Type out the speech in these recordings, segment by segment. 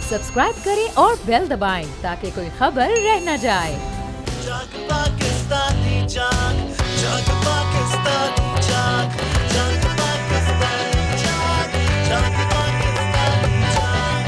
Subscribe करें और bell दबाएं ताकि कोई खबर रह न जाए। जाग पाकिस्तानी जाग, जाग पाकिस्तानी जाग, जाग पाकिस्तानी जाग, जाग पाकिस्तानी जाग।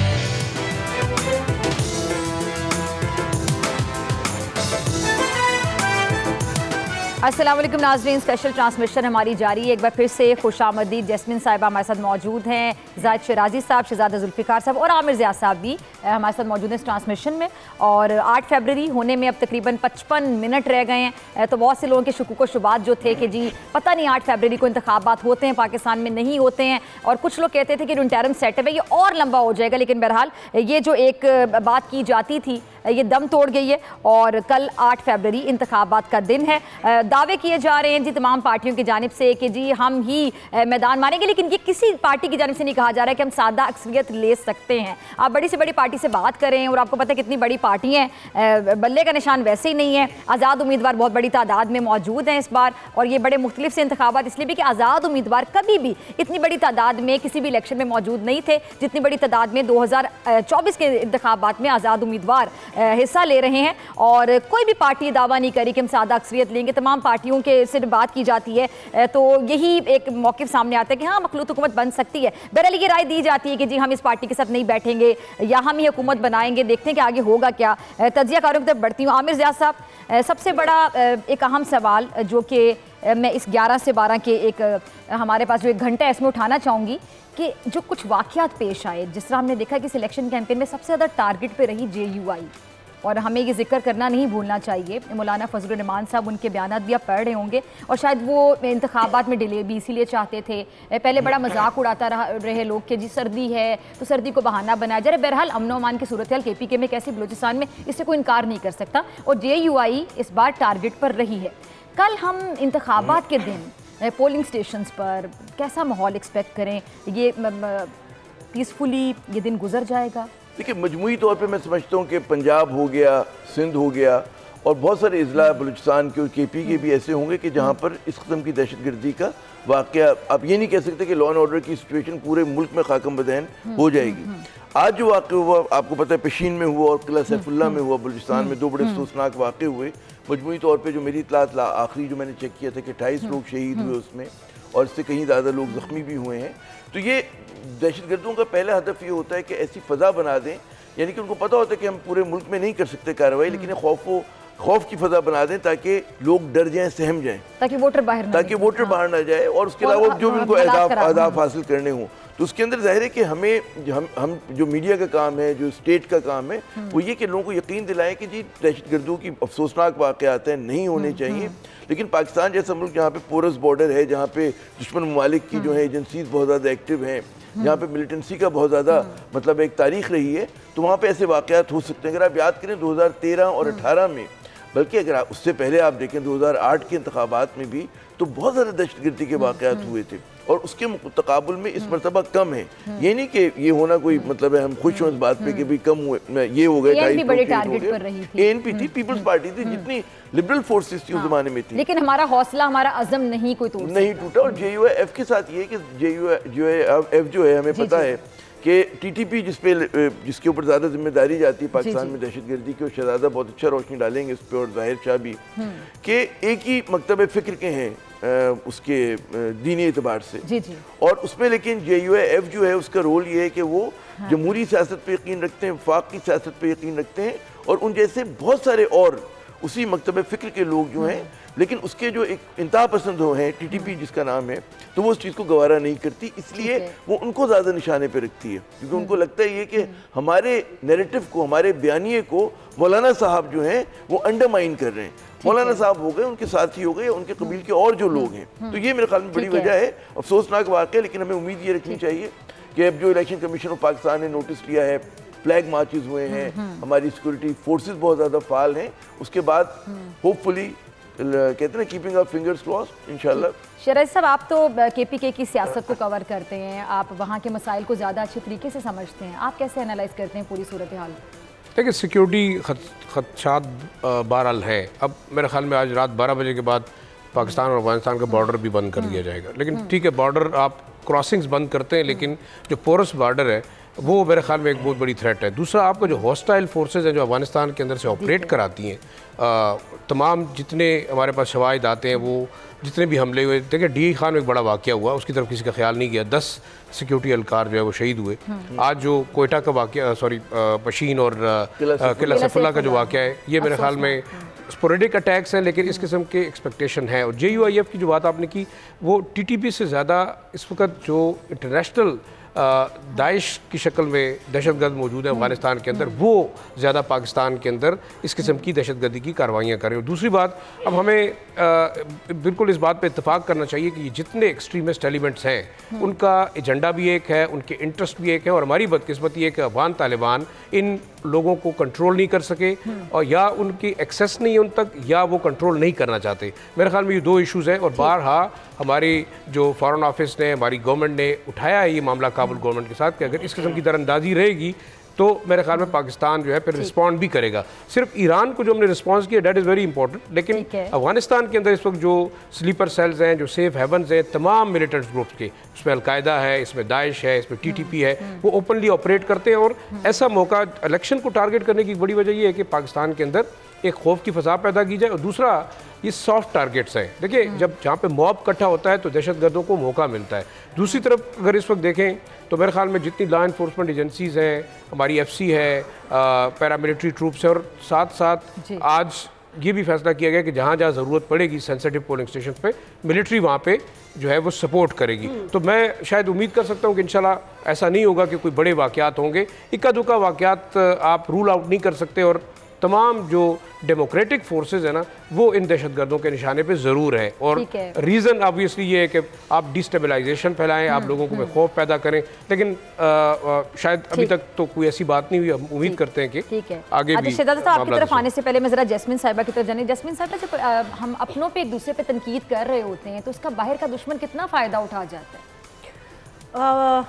अस्सलाम वालेकुम नाज़रीन, स्पेशल ट्रांसमिशन हमारी जारी है। एक बार फिर से खुशामदीद। जैस्मिन साहिबा हमारे साथ मौजूद हैं, जाहिद शराजी साहब, शहजादा जुल्फ़िकार साहब और आमिर ज़िया साहब भी हमारे साथ मौजूद हैं इस ट्रांसमिशन में। और 8 फरवरी होने में अब तकरीबन 55 मिनट रह गए हैं। तो बहुत से लोगों के शुकूक व शुबात जो थे कि जी पता नहीं 8 फरवरी को इंतखाबात होते हैं पाकिस्तान में, नहीं होते हैं। और कुछ लोग कहते थे कि इंटरिम सेटअप है, ये और लंबा हो जाएगा। लेकिन बहरहाल ये जो एक बात की जाती थी ये दम तोड़ गई है और कल 8 फरवरी इंतखाबात का दिन है। दावे किए जा रहे हैं जी तमाम पार्टियों की जानिब से कि जी हम ही मैदान मारेंगे, लेकिन ये किसी पार्टी की जानिब से नहीं कहा जा रहा है कि हम सादा अक्सरियत ले सकते हैं। आप बड़ी से बड़ी पार्टी से बात करें और आपको पता है कितनी बड़ी पार्टी हैं, बल्ले का निशान वैसे ही नहीं है। आज़ाद उम्मीदवार बहुत बड़ी तादाद में मौजूद हैं इस बार, और ये बड़े मुख्तलिफ से इंतखाबात इसलिए भी कि आज़ाद उम्मीदवार कभी भी इतनी बड़ी तादाद में किसी भी इलेक्शन में मौजूद नहीं थे जितनी बड़ी तादाद में 2024 के इंतखाबात में आज़ाद उम्मीदवार हिस्सा ले रहे हैं। और कोई भी पार्टी दावा नहीं करी कि हम सादा अक्सरियत लेंगे। तमाम पार्टियों के से बात की जाती है तो यही एक मौक़िफ़ सामने आता है कि हाँ मखलूत हुकूमत बन सकती है। बहरहाल ये राय दी जाती है कि जी हम इस पार्टी के साथ नहीं बैठेंगे या हम ही हुकूमत बनाएंगे, देखते हैं कि आगे होगा क्या। तज्ज़ियाकारों की तरफ बढ़ती हूँ। आमिर ज़िया साहब, सबसे बड़ा एक अहम सवाल जो कि मैं इस 11 से 12 के एक हमारे पास जो एक घंटा है इसमें उठाना चाहूँगी कि जो कुछ वाक़यात पेश आए, जिस तरह हमने देखा कि इस इलेक्शन कैंपेन में सबसे ज़्यादा टारगेट पे रही JUI, और हमें ये जिक्र करना नहीं भूलना चाहिए। मौलाना फजलुर रहमान साहब, उनके बयानात भी आप पढ़ रहे होंगे, और शायद वो इंतखाबात में डिले भी इसीलिए चाहते थे। पहले बड़ा मजाक उड़ाता रहे लोग कि जी सर्दी है तो सर्दी को बहाना बनाया जा रहा है। बहरहाल अमन अमान की सूरत हाल KPK में कैसी बलूचिस्तान में, इससे कोई इनकार नहीं कर सकता, और JUI इस बार टारगेट पर रही है। कल हम इंतखाबात के दिन पोलिंग स्टेशंस पर कैसा माहौल एक्सपेक्ट करें? ये पीसफुली ये दिन गुजर जाएगा? देखिए, मजमूई तौर पे मैं समझता हूँ कि पंजाब हो गया, सिंध हो गया, और बहुत सारे अजला बलूचिस्तान के और KP के भी ऐसे होंगे कि जहाँ पर इस कस्म की दहशतगर्दी का वाक़या, आप ये नहीं कह सकते कि लॉ एंड ऑर्डर की सिचुएशन पूरे मुल्क में खाकम बदहन हो जाएगी। आज जो वाक़या हुआ आपको पता है, पेशीन में हुआ और किला सैफुल्ला में हुआ, बलूचिस्तान में 2 बड़े अफसोसनाक वाक़े हुए। मजमूई तौर पर जो मेरी इत्तलात आखिरी जो मैंने चेक किया था कि 28 लोग शहीद हुए उसमें, और इससे कहीं ज़्यादा लोग ज़ख्मी भी हुए हैं। तो ये दहशतगर्दों का पहला हदफ ये होता है कि ऐसी फ़ज़ा बना दें, यानी कि उनको पता होता है कि हम पूरे मुल्क में नहीं कर सकते कार्रवाई, लेकिन खौफ की फ़ज़ा बना दें ताकि लोग डर जाएं, सहम जाएं, ताकि वोटर बाहर ना जाए, और उसके अलावा जो भी उनको अहदाफ हासिल करने हों। तो उसके अंदर जाहिर है कि हम जो मीडिया का काम है, जो स्टेट का काम है, वो ये कि लोगों को यकीन दिलाएं कि जी दहशतगर्दों की अफसोसनाक वाक़यात हैं, नहीं होने चाहिए। लेकिन पाकिस्तान जैसा मुल्क जहाँ पे पोरस बॉर्डर है, जहाँ पे दुश्मन ममालिक की जो है एजेंसीज बहुत ज़्यादा एक्टिव हैं, जहाँ पे मिलिटेंसी का बहुत ज़्यादा मतलब एक तारीख रही है, तो वहाँ पे ऐसे वाक़यात हो सकते हैं। अगर आप याद करें 2013 और 18 में, बल्कि अगर आप उससे पहले आप देखें 2008 के इंतखाबात में भी तो बहुत ज़्यादा दहशतगर्दी के वाक़यात हुए थे, और उसके तकाबुल में इस मरतबा कम है। ये नहीं कि ये होना कोई मतलब है हम खुश हों इस बात पे कि भी कम हुए, ये हो गए। ANP थी, पीपल्स पार्टी थी, जितनी लिबरल फोर्सेस थी उस जमाने में थी, लेकिन हमारा हौसला, हमारा अज़म नहीं टूटा। और JUIF के साथ ये कि JUIF जो है, हमें पता है कि TTP जिसके ऊपर ज़्यादा जिम्मेदारी जाती है पाकिस्तान में दहशतगर्दी की, और शहजादा बहुत अच्छा रोशनी डालेंगे इस पर, और ज़ाहिर शाह भी, कि एक ही मकतब फ़िक्र के हैं उसके दीनी एतबार से, और उसमें लेकिन JUIF जो है उसका रोल ये है कि वो जमहूरी सियासत पे यकीन रखते हैं, वफाक की सियासत पे यकीन रखते हैं, और उन जैसे बहुत सारे और उसी मकतब फ़िक्र के लोग जो हैं, लेकिन उसके जो एक इंतहा पसंद हो हैं, TTP जिसका नाम है, तो वो उस चीज़ को गवारा नहीं करती, इसलिए वो उनको ज़्यादा निशाने पे रखती है, क्योंकि उनको लगता है ये कि हमारे नैरेटिव को, हमारे बयानिए को मौलाना साहब जो हैं वो अंडरमाइन कर रहे हैं। मौलाना साहब हो गए, उनके साथी हो गए, उनके कबील के और जो लोग हैं, तो ये मेरे ख्याल में बड़ी वजह है। अफसोसनाक वाक़या, लेकिन हमें उम्मीद ये रखनी चाहिए कि अब जो इलेक्शन कमीशन ऑफ पाकिस्तान ने नोटिस लिया है, फ्लैग मार्चेस हुए हैं, हमारी सिक्योरिटी फोर्सेस बहुत ज़्यादा फाल हैं, उसके बाद होपफुली कहते हैं ना कीपिंग आवर फिंगर्स क्रॉस्ड, इंशाल्लाह। शराजी साहब, आप तो KPK की सियासत को कवर करते हैं, आप वहाँ के मसाइल को ज़्यादा अच्छे तरीके से समझते हैं, आप कैसे एनालाइज करते हैं पूरी सूरत हाल? देखिए, सिक्योरिटी खदशात बहरहाल है। अब मेरे ख्याल में आज रात 12 बजे के बाद पाकिस्तान और अफगानिस्तान का बॉर्डर भी बंद कर दिया जाएगा, लेकिन ठीक है, बॉर्डर आप क्रॉसिंग्स बंद करते हैं, लेकिन जो पोरस बॉर्डर है वो मेरे ख्याल में एक बहुत बड़ी थ्रेट है। दूसरा, आपका जो हॉस्टाइल फोर्सेज हैं जो अफगानिस्तान के अंदर से ऑपरेट कराती हैं, तमाम जितने हमारे पास शवाहिद आते हैं, वो जितने भी हमले हुए, देखिए डी खान में एक बड़ा वाक़या हुआ, उसकी तरफ किसी का ख्याल नहीं गया, 10 सिक्योरिटी एहलकार जो है वो शहीद हुए। आज जो कोयटा का वाक़या, सॉरी पशीन और किला सैफुल्लाह का जो वाक़या है, ये मेरे ख्याल में स्पोरेडिक अटैक्स हैं, लेकिन इस किस्म के एक्सपेक्टेशन है। और JUIF की जो बात आपने की, वो TTP से ज़्यादा इस वक्त जो इंटरनेशनल दाइश की शक्ल में दहशतगर्द मौजूद है अफगानिस्तान के अंदर, वो ज़्यादा पाकिस्तान के अंदर इस किस्म की दहशतगर्दी की कार्रवाइयाँ करें। और दूसरी बात, अब हमें बिल्कुल इस बात पे इत्तेफाक करना चाहिए कि जितने एक्सट्रीमिस्ट एलिमेंट्स हैं, उनका एजेंडा भी एक है, उनके इंटरेस्ट भी एक है, और हमारी बदकिस्मती है कि अफगान तालिबान इन लोगों को कंट्रोल नहीं कर सके, और या उनकी एक्सेस नहीं है उन तक, या वो कंट्रोल नहीं करना चाहते। मेरे ख्याल में ये 2 इशूज़ हैं, और बारहा हमारी जो फॉरेन ऑफिस ने, हमारी गवर्नमेंट ने उठाया है ये मामला काबुल गवर्नमेंट के साथ कि अगर इस किस्म की दरअंदाजी रहेगी तो मेरे ख्याल में पाकिस्तान जो है फिर रिस्पॉन्ड भी करेगा। सिर्फ ईरान को जो हमने रिस्पॉन्स किया, डेट इज़ वेरी इंपॉर्टेंट, लेकिन अफगानिस्तान के अंदर इस वक्त जो स्लीपर सेल्स हैं, जो सेफ हेवन्स हैं तमाम मिलिटेंट्स ग्रुप्स के, इसमें अलकायदा है, इसमें दाइश है, इसमें TTP है, वो ओपनली ऑपरेट करते हैं। और ऐसा मौका, इलेक्शन को टारगेट करने की बड़ी वजह ये है कि पाकिस्तान के अंदर एक खौफ की फ़ज़ा पैदा की जाए। और दूसरा, ये सॉफ्ट टारगेट्स हैं। देखिए, जब जहाँ पे मॉब इकट्ठा होता है तो दहशतगर्दों को मौका मिलता है। दूसरी तरफ अगर इस वक्त देखें तो मेरे ख्याल में जितनी लॉ इन्फोर्समेंट एजेंसीज़ हैं, हमारी FC है, पैरामिलिट्री ट्रूप्स है, और साथ साथ आज ये भी फैसला किया गया कि जहाँ जहाँ ज़रूरत पड़ेगी सेंसिटिव पोलिंग स्टेशन पे मिलिट्री वहाँ पे जो है वो सपोर्ट करेगी। तो मैं शायद उम्मीद कर सकता हूँ कि इंशाल्लाह ऐसा नहीं होगा कि कोई बड़े वाक़यात होंगे। इक्का दुक्का वाक़यात आप रूल आउट नहीं कर सकते, और तमाम जो डेमोक्रेटिक फोर्सेस है ना, वो इन दहशतगर्दों के निशाने पे ज़रूर है। और रीज़न ऑब्वियसली ये है कि आप डिस्टेबलाइजेशन फैलाएं, आप लोगों को में खौफ पैदा करें, लेकिन शायद अभी तक तो कोई ऐसी बात नहीं हुई। हम उम्मीद करते हैं कि आगे भी। शहजादा साहब, आपकी तरफ आने से पहले मैं ज़रा जैस्मिन साहिबा की तरफ जाने। जैस्मिन साहिबा, जब हम अपनों पे एक दूसरे पे तनकीद कर रहे होते हैं तो उसका बाहर का दुश्मन कितना फ़ायदा उठा जाता है?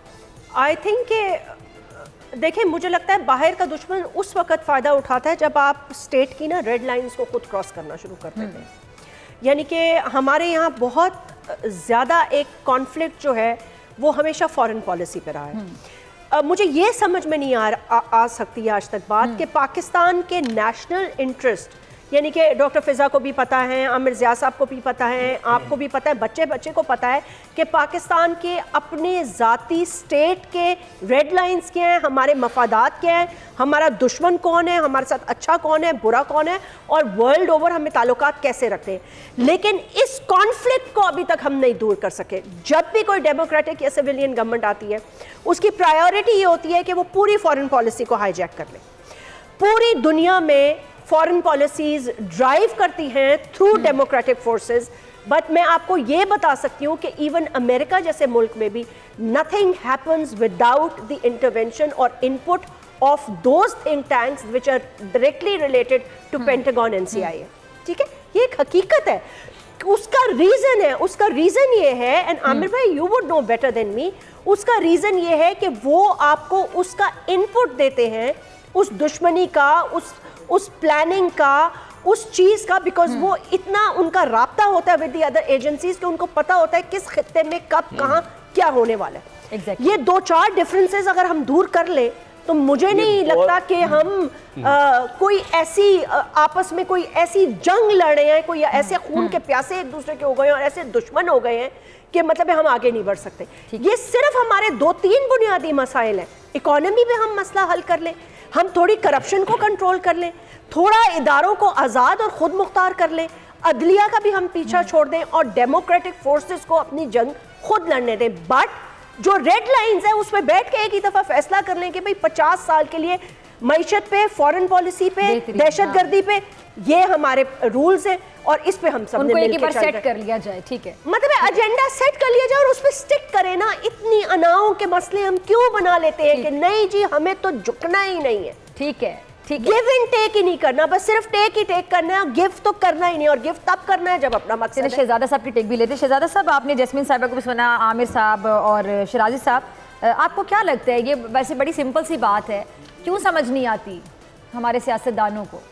आई थिंक देखिए, मुझे लगता है बाहर का दुश्मन उस वक्त फ़ायदा उठाता है जब आप स्टेट की ना रेड लाइंस को खुद क्रॉस करना शुरू कर देते हैं। यानी कि हमारे यहाँ बहुत ज़्यादा एक कॉन्फ्लिक्ट जो है वो हमेशा फॉरेन पॉलिसी पर रहा है। मुझे ये समझ में नहीं आ सकती आज तक बात कि पाकिस्तान के नेशनल इंटरेस्ट, यानी कि डॉक्टर फ़िज़ा को भी पता है, आमिर ज़िया साहब को भी पता है, आपको भी पता है, बच्चे बच्चे को पता है कि पाकिस्तान के अपने ज़ाती स्टेट के रेड लाइंस क्या हैं, हमारे मफादात क्या हैं, हमारा दुश्मन कौन है, हमारे साथ अच्छा कौन है, बुरा कौन है, और वर्ल्ड ओवर हमें ताल्लुकात कैसे रखते हैं। लेकिन इस कॉन्फ्लिक्ट को अभी तक हम नहीं दूर कर सके। जब भी कोई डेमोक्रेटिक या सिविलियन गवर्नमेंट आती है, उसकी प्रायोरिटी ये होती है कि वो पूरी फॉरेन पॉलिसी को हाईजैक कर ले। पूरी दुनिया में फॉरेन पॉलिसीज ड्राइव करती हैं थ्रू डेमोक्रेटिक फोर्सेस, बट मैं आपको ये बता सकती हूँ कि इवन अमेरिका जैसे मुल्क में भी nothing happens without the intervention और input of those think tanks which are directly related to Pentagon and CIA। ठीक है, ये एक हकीकत है। उसका रीज़न ये है, एंड आमिर भाई you would know better than me, उसका रीज़न ये है कि वो आपको उसका इनपुट देते हैं, उस दुश्मनी का, उस प्लानिंग का, उस चीज़ का, बिकॉज वो इतना उनका राब्ता होता है विद द अदर एजेंसीज कि उनको पता होता है किस खित्ते में कब कहाँ क्या होने वाला है। exactly. ये 2-4 डिफरेंसेस अगर हम दूर कर ले तो मुझे नहीं लगता कि हम कोई ऐसी आपस में कोई ऐसी जंग लड़ रहे हैं, कोई ऐसे खून के प्यासे एक दूसरे के हो गए हैं और ऐसे दुश्मन हो गए हैं कि मतलब हम आगे नहीं बढ़ सकते। ये सिर्फ हमारे 2-3 बुनियादी मसाइल हैं। इकोनॉमी में हम मसला हल कर लें, हम थोड़ी करप्शन को कंट्रोल कर लें, थोड़ा इदारों को आज़ाद और खुद मुख्तार कर लें, अदलिया का भी हम पीछा छोड़ दें और डेमोक्रेटिक फोर्सेस को अपनी जंग खुद लड़ने दें। बट जो रेड लाइंस है उसमें बैठ के एक ही दफ़ा फैसला कर लें कि भाई 50 साल के लिए मईशत पे, फॉरेन पॉलिसी पे, दहशतगर्दी पे ये हमारे रूल्स हैं और इस पे हम सब ने मिलकर सेट कर लिया जाए। ठीक है, मतलब एजेंडा सेट कर लिया जाए और उस पर स्टिक करें ना। इतनी अनाओं के मसले हम क्यों बना लेते हैं कि नहीं जी हमें तो झुकना ही नहीं है। ठीक है, ठीक है, गिव एंड टेक ही नहीं करना, बस सिर्फ टेक ही टेक करना है, गिव तो करना ही नहीं। और गिव तब करना है जब अपना मकसद है। शहजादा साहब की टेक भी लेते। शहजादा साहब, आपने जैस्मिन साहिबा को भी सुना, आमिर साहब और शिराजी साहब, आपको क्या लगता है, ये वैसे बड़ी सिंपल सी बात है, क्यों समझ नहीं आती हमारे सियासतदानों को?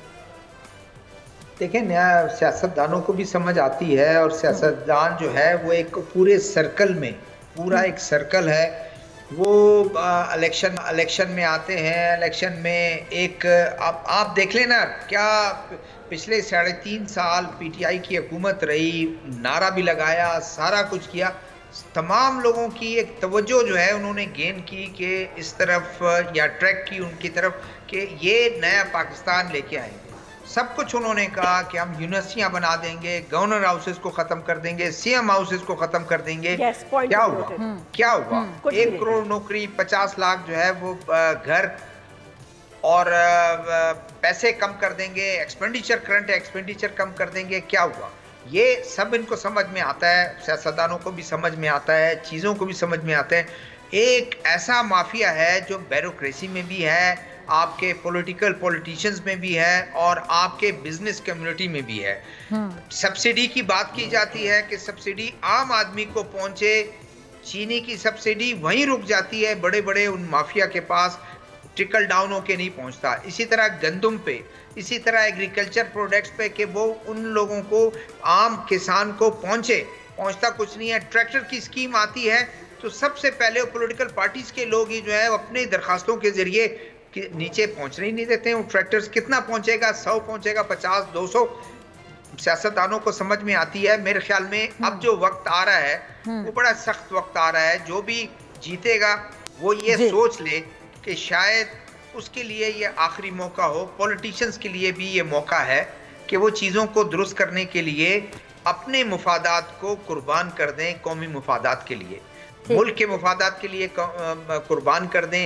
देखिए, नया सियासतदानों को भी समझ आती है और सियासतदान जो है वो एक पूरे सर्कल में, पूरा एक सर्कल है, वो इलेक्शन में आते हैं। इलेक्शन में एक आप देख लेना क्या पिछले 3.5 साल पीटीआई की हुकूमत रही, नारा भी लगाया, सारा कुछ किया, तमाम लोगों की एक तवज्जो जो है उन्होंने गेन की कि इस तरफ या ट्रैक की उनकी तरफ कि ये नया पाकिस्तान लेके आएंगे। सब कुछ उन्होंने कहा कि हम यूनिवर्सिटियां बना देंगे, गवर्नर हाउसेस को खत्म कर देंगे, सीएम हाउसेस को खत्म कर देंगे। क्या हुआ? क्या हुआ? 1 करोड़ नौकरी, 50 लाख जो है वो घर और पैसे कम कर देंगे, एक्सपेंडिचर, करंट एक्सपेंडिचर कम कर देंगे। क्या हुआ? ये सब इनको समझ में आता है, सियासतदानों को भी समझ में आता है, चीज़ों को भी समझ में आता है। एक ऐसा माफिया है जो ब्यूरोक्रेसी में भी है, आपके पॉलिटिशियंस में भी है और आपके बिजनेस कम्युनिटी में भी है। सब्सिडी की बात की जाती है कि सब्सिडी आम आदमी को पहुंचे, चीनी की सब्सिडी वहीं रुक जाती है, बड़े बड़े उन माफिया के पास ट्रिकल डाउन होके नहीं पहुंचता। इसी तरह गंदम पे, इसी तरह एग्रीकल्चर प्रोडक्ट्स पे कि वो उन लोगों को, आम किसान को पहुंचता कुछ नहीं है। ट्रैक्टर की स्कीम आती है तो सबसे पहले वो पॉलिटिकल पार्टीज के लोग ही जो है अपने दरखास्तों के जरिए कि नीचे पहुंचने ही नहीं देते हैं। वो ट्रैक्टर्स कितना पहुंचेगा? 100 पहुंचेगा, 50, 200। सियासतदानों को समझ में आती है। मेरे ख्याल में अब जो वक्त आ रहा है वो बड़ा सख्त वक्त आ रहा है। जो भी जीतेगा वो ये सोच ले कि शायद उसके लिए ये आखिरी मौका हो। पॉलिटिशियंस के लिए भी ये मौका है कि वो चीज़ों को दुरुस्त करने के लिए अपने मुफादात को कुर्बान कर दें, कौमी मुफादात के लिए, मुल्क के मुफादात के लिए कुर्बान कर दें,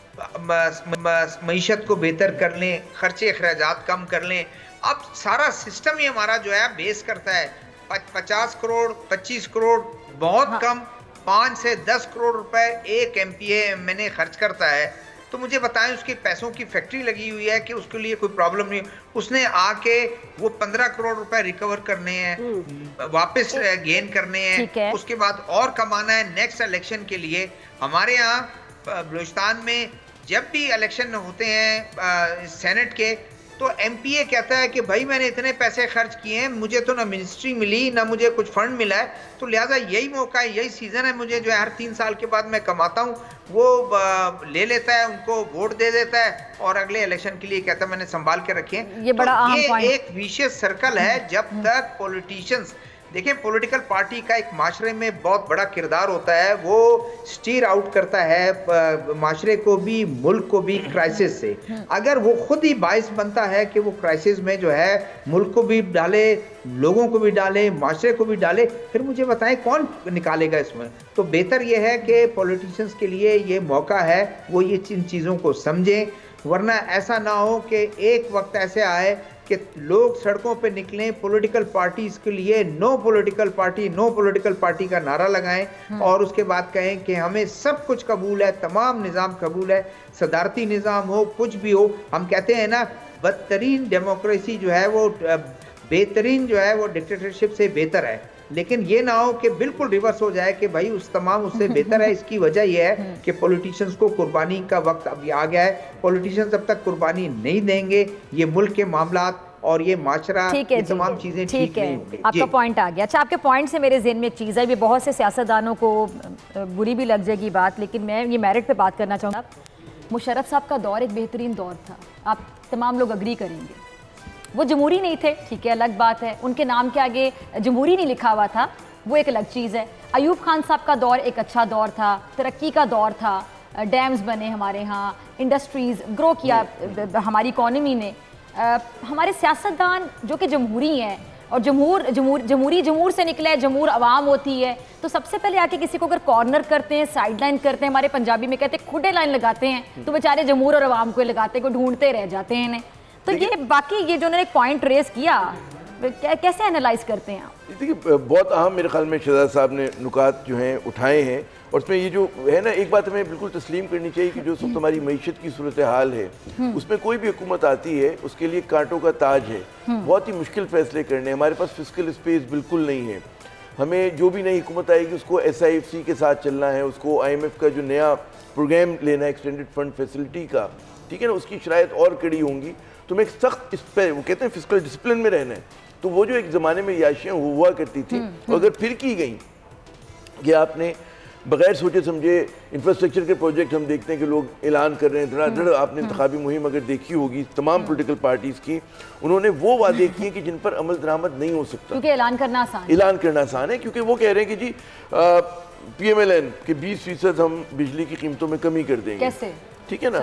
मईशत को बेहतर कर लें, खर्चे अखराजात कम कर लें। अब सारा सिस्टम ही हमारा जो है बेस करता है 50 करोड़, 25 करोड़, बहुत कम 5 से 10 करोड़ रुपए एक MPA MNA खर्च करता है। तो मुझे बताएं, उसके पैसों की फैक्ट्री लगी हुई है कि उसके लिए कोई प्रॉब्लम नहीं। उसने आके वो 15 करोड़ रुपए रिकवर करने हैं, वापस गेन करने हैं, उसके बाद और कमाना है नेक्स्ट इलेक्शन के लिए। हमारे यहाँ बलूचिस्तान में जब भी इलेक्शन होते हैं सेनेट के, तो MPA कहता है कि भाई मैंने इतने पैसे खर्च किए हैं, मुझे तो ना मिनिस्ट्री मिली ना मुझे कुछ फंड मिला है, तो लिहाजा यही मौका है, यही सीजन है मुझे जो है हर 3 साल के बाद मैं कमाता हूँ। वो ले लेता है, उनको वोट दे देता है और अगले इलेक्शन के लिए कहता है मैंने संभाल के रखे हैं। ये बड़ा आम पॉइंट। एक विशियस सर्कल है। जब तक पॉलिटिशियंस, देखिए पॉलिटिकल पार्टी का एक माशरे में बहुत बड़ा किरदार होता है, वो स्टीर आउट करता है माशरे को भी, मुल्क को भी क्राइसिस से। अगर वो खुद ही बाइस बनता है कि वो क्राइसिस में जो है मुल्क को भी डाले, लोगों को भी डाले, माशरे को भी डाले, फिर मुझे बताएं कौन निकालेगा इसमें। तो बेहतर ये है कि पॉलिटिशियंस के लिए ये मौका है वो ये इन चीज़ों को समझें, वरना ऐसा ना हो कि एक वक्त ऐसे आए कि लोग सड़कों पे निकलें, पॉलिटिकल पार्टीज के लिए नो पॉलिटिकल पार्टी का नारा लगाएं और उसके बाद कहें कि हमें सब कुछ कबूल है, तमाम निज़ाम कबूल है, सदारती निज़ाम हो, कुछ भी हो। हम कहते हैं ना, बदतरीन डेमोक्रेसी जो है वो बेहतरीन जो है वो डिक्टेटरशिप से बेहतर है। लेकिन ये ना हो कि बिल्कुल रिवर्स हो जाए कि भाई उस तमाम उससे बेहतर है। इसकी वजह यह है कि पॉलिटिशियंस को कुर्बानी का वक्त अभी आ गया है। पॉलिटिशियंस जब तक कुर्बानी नहीं देंगे, ये मुल्क के मामलात और ये माशरा, ये तमाम चीज़ें ठीक नहीं होंगी। आपका पॉइंट आ गया। अच्छा, आपके पॉइंट से मेरे ज़हन में एक चीज़ है, भी बहुत से सियासतदानों को बुरी भी लग जाएगी बात, लेकिन मैं ये मेरिट पे बात करना चाहूँगा। मुशर्रफ साहब का दौर एक बेहतरीन दौर था, आप तमाम लोग अग्री करेंगे। वो जमहूरी नहीं थे, ठीक है, अलग बात है, उनके नाम के आगे जमहूरी नहीं लिखा हुआ था, वो एक अलग चीज़ है। अयूब खान साहब का दौर एक अच्छा दौर था, तरक्की का दौर था, डैम्स बने हमारे यहाँ, इंडस्ट्रीज़ ग्रो किया हमारी इकॉनमी ने। हमारे सियासतदान जो कि जमहूरी हैं और जमहूर से निकले, जमहूर अवाम होती है, तो सबसे पहले आके किसी को अगर कॉर्नर करते हैं, साइड लाइन करते हैं, हमारे पंजाबी में कहते हैं खुडे लाइन लगाते हैं, तो बेचारे जमहूर और अवाम को लगाते, को ढूंढते रह जाते हैं इन्हें। तो ये बाकी ये जो उन्होंने एक पॉइंट रेस किया, कैसे एनालाइज करते हैं आप? देखिए, बहुत अहम मेरे ख्याल में शहजाद साहब ने नुकात जो हैं उठाए हैं, और उसमें ये जो है ना, एक बात हमें बिल्कुल तस्लीम करनी चाहिए कि जो सब हमारी मईशत की सूरत हाल है, उसमें कोई भी हुकूमत आती है उसके लिए कांटों का ताज है, बहुत ही मुश्किल फैसले करने। हमारे पास फिस्कल स्पेस बिल्कुल नहीं है। हमें जो भी नई हुकूमत आएगी उसको SIFC के साथ चलना है, उसको IMF का जो नया प्रोग्राम लेना है, एक्सटेंडेड फंड फैसिलिटी का, ठीक है ना, उसकी शराइत और कड़ी होंगी। तो मैं एक सख्त इस पर, वो कहते हैं फिस्कल डिसिप्लिन में रहना है। तो वो जो एक ज़माने में याशियाँ हुआ करती थी, अगर फिर की गई कि आपने बगैर सोचे समझे इंफ्रास्ट्रक्चर के प्रोजेक्ट हम देखते हैं कि लोग ऐलान कर रहे हैं धड़ाधड़। आपने इंतखाबी मुहिम अगर देखी होगी तमाम पॉलिटिकल पार्टीज़ की, उन्होंने वो वादे किए कि जिन पर अमल दरामद नहीं हो सकता, क्योंकि ऐलान करना आसान है, क्योंकि वो कह रहे हैं कि जी PMLN के 20% हम बिजली की कीमतों में कमी कर देंगे। कैसे? ठीक है ना।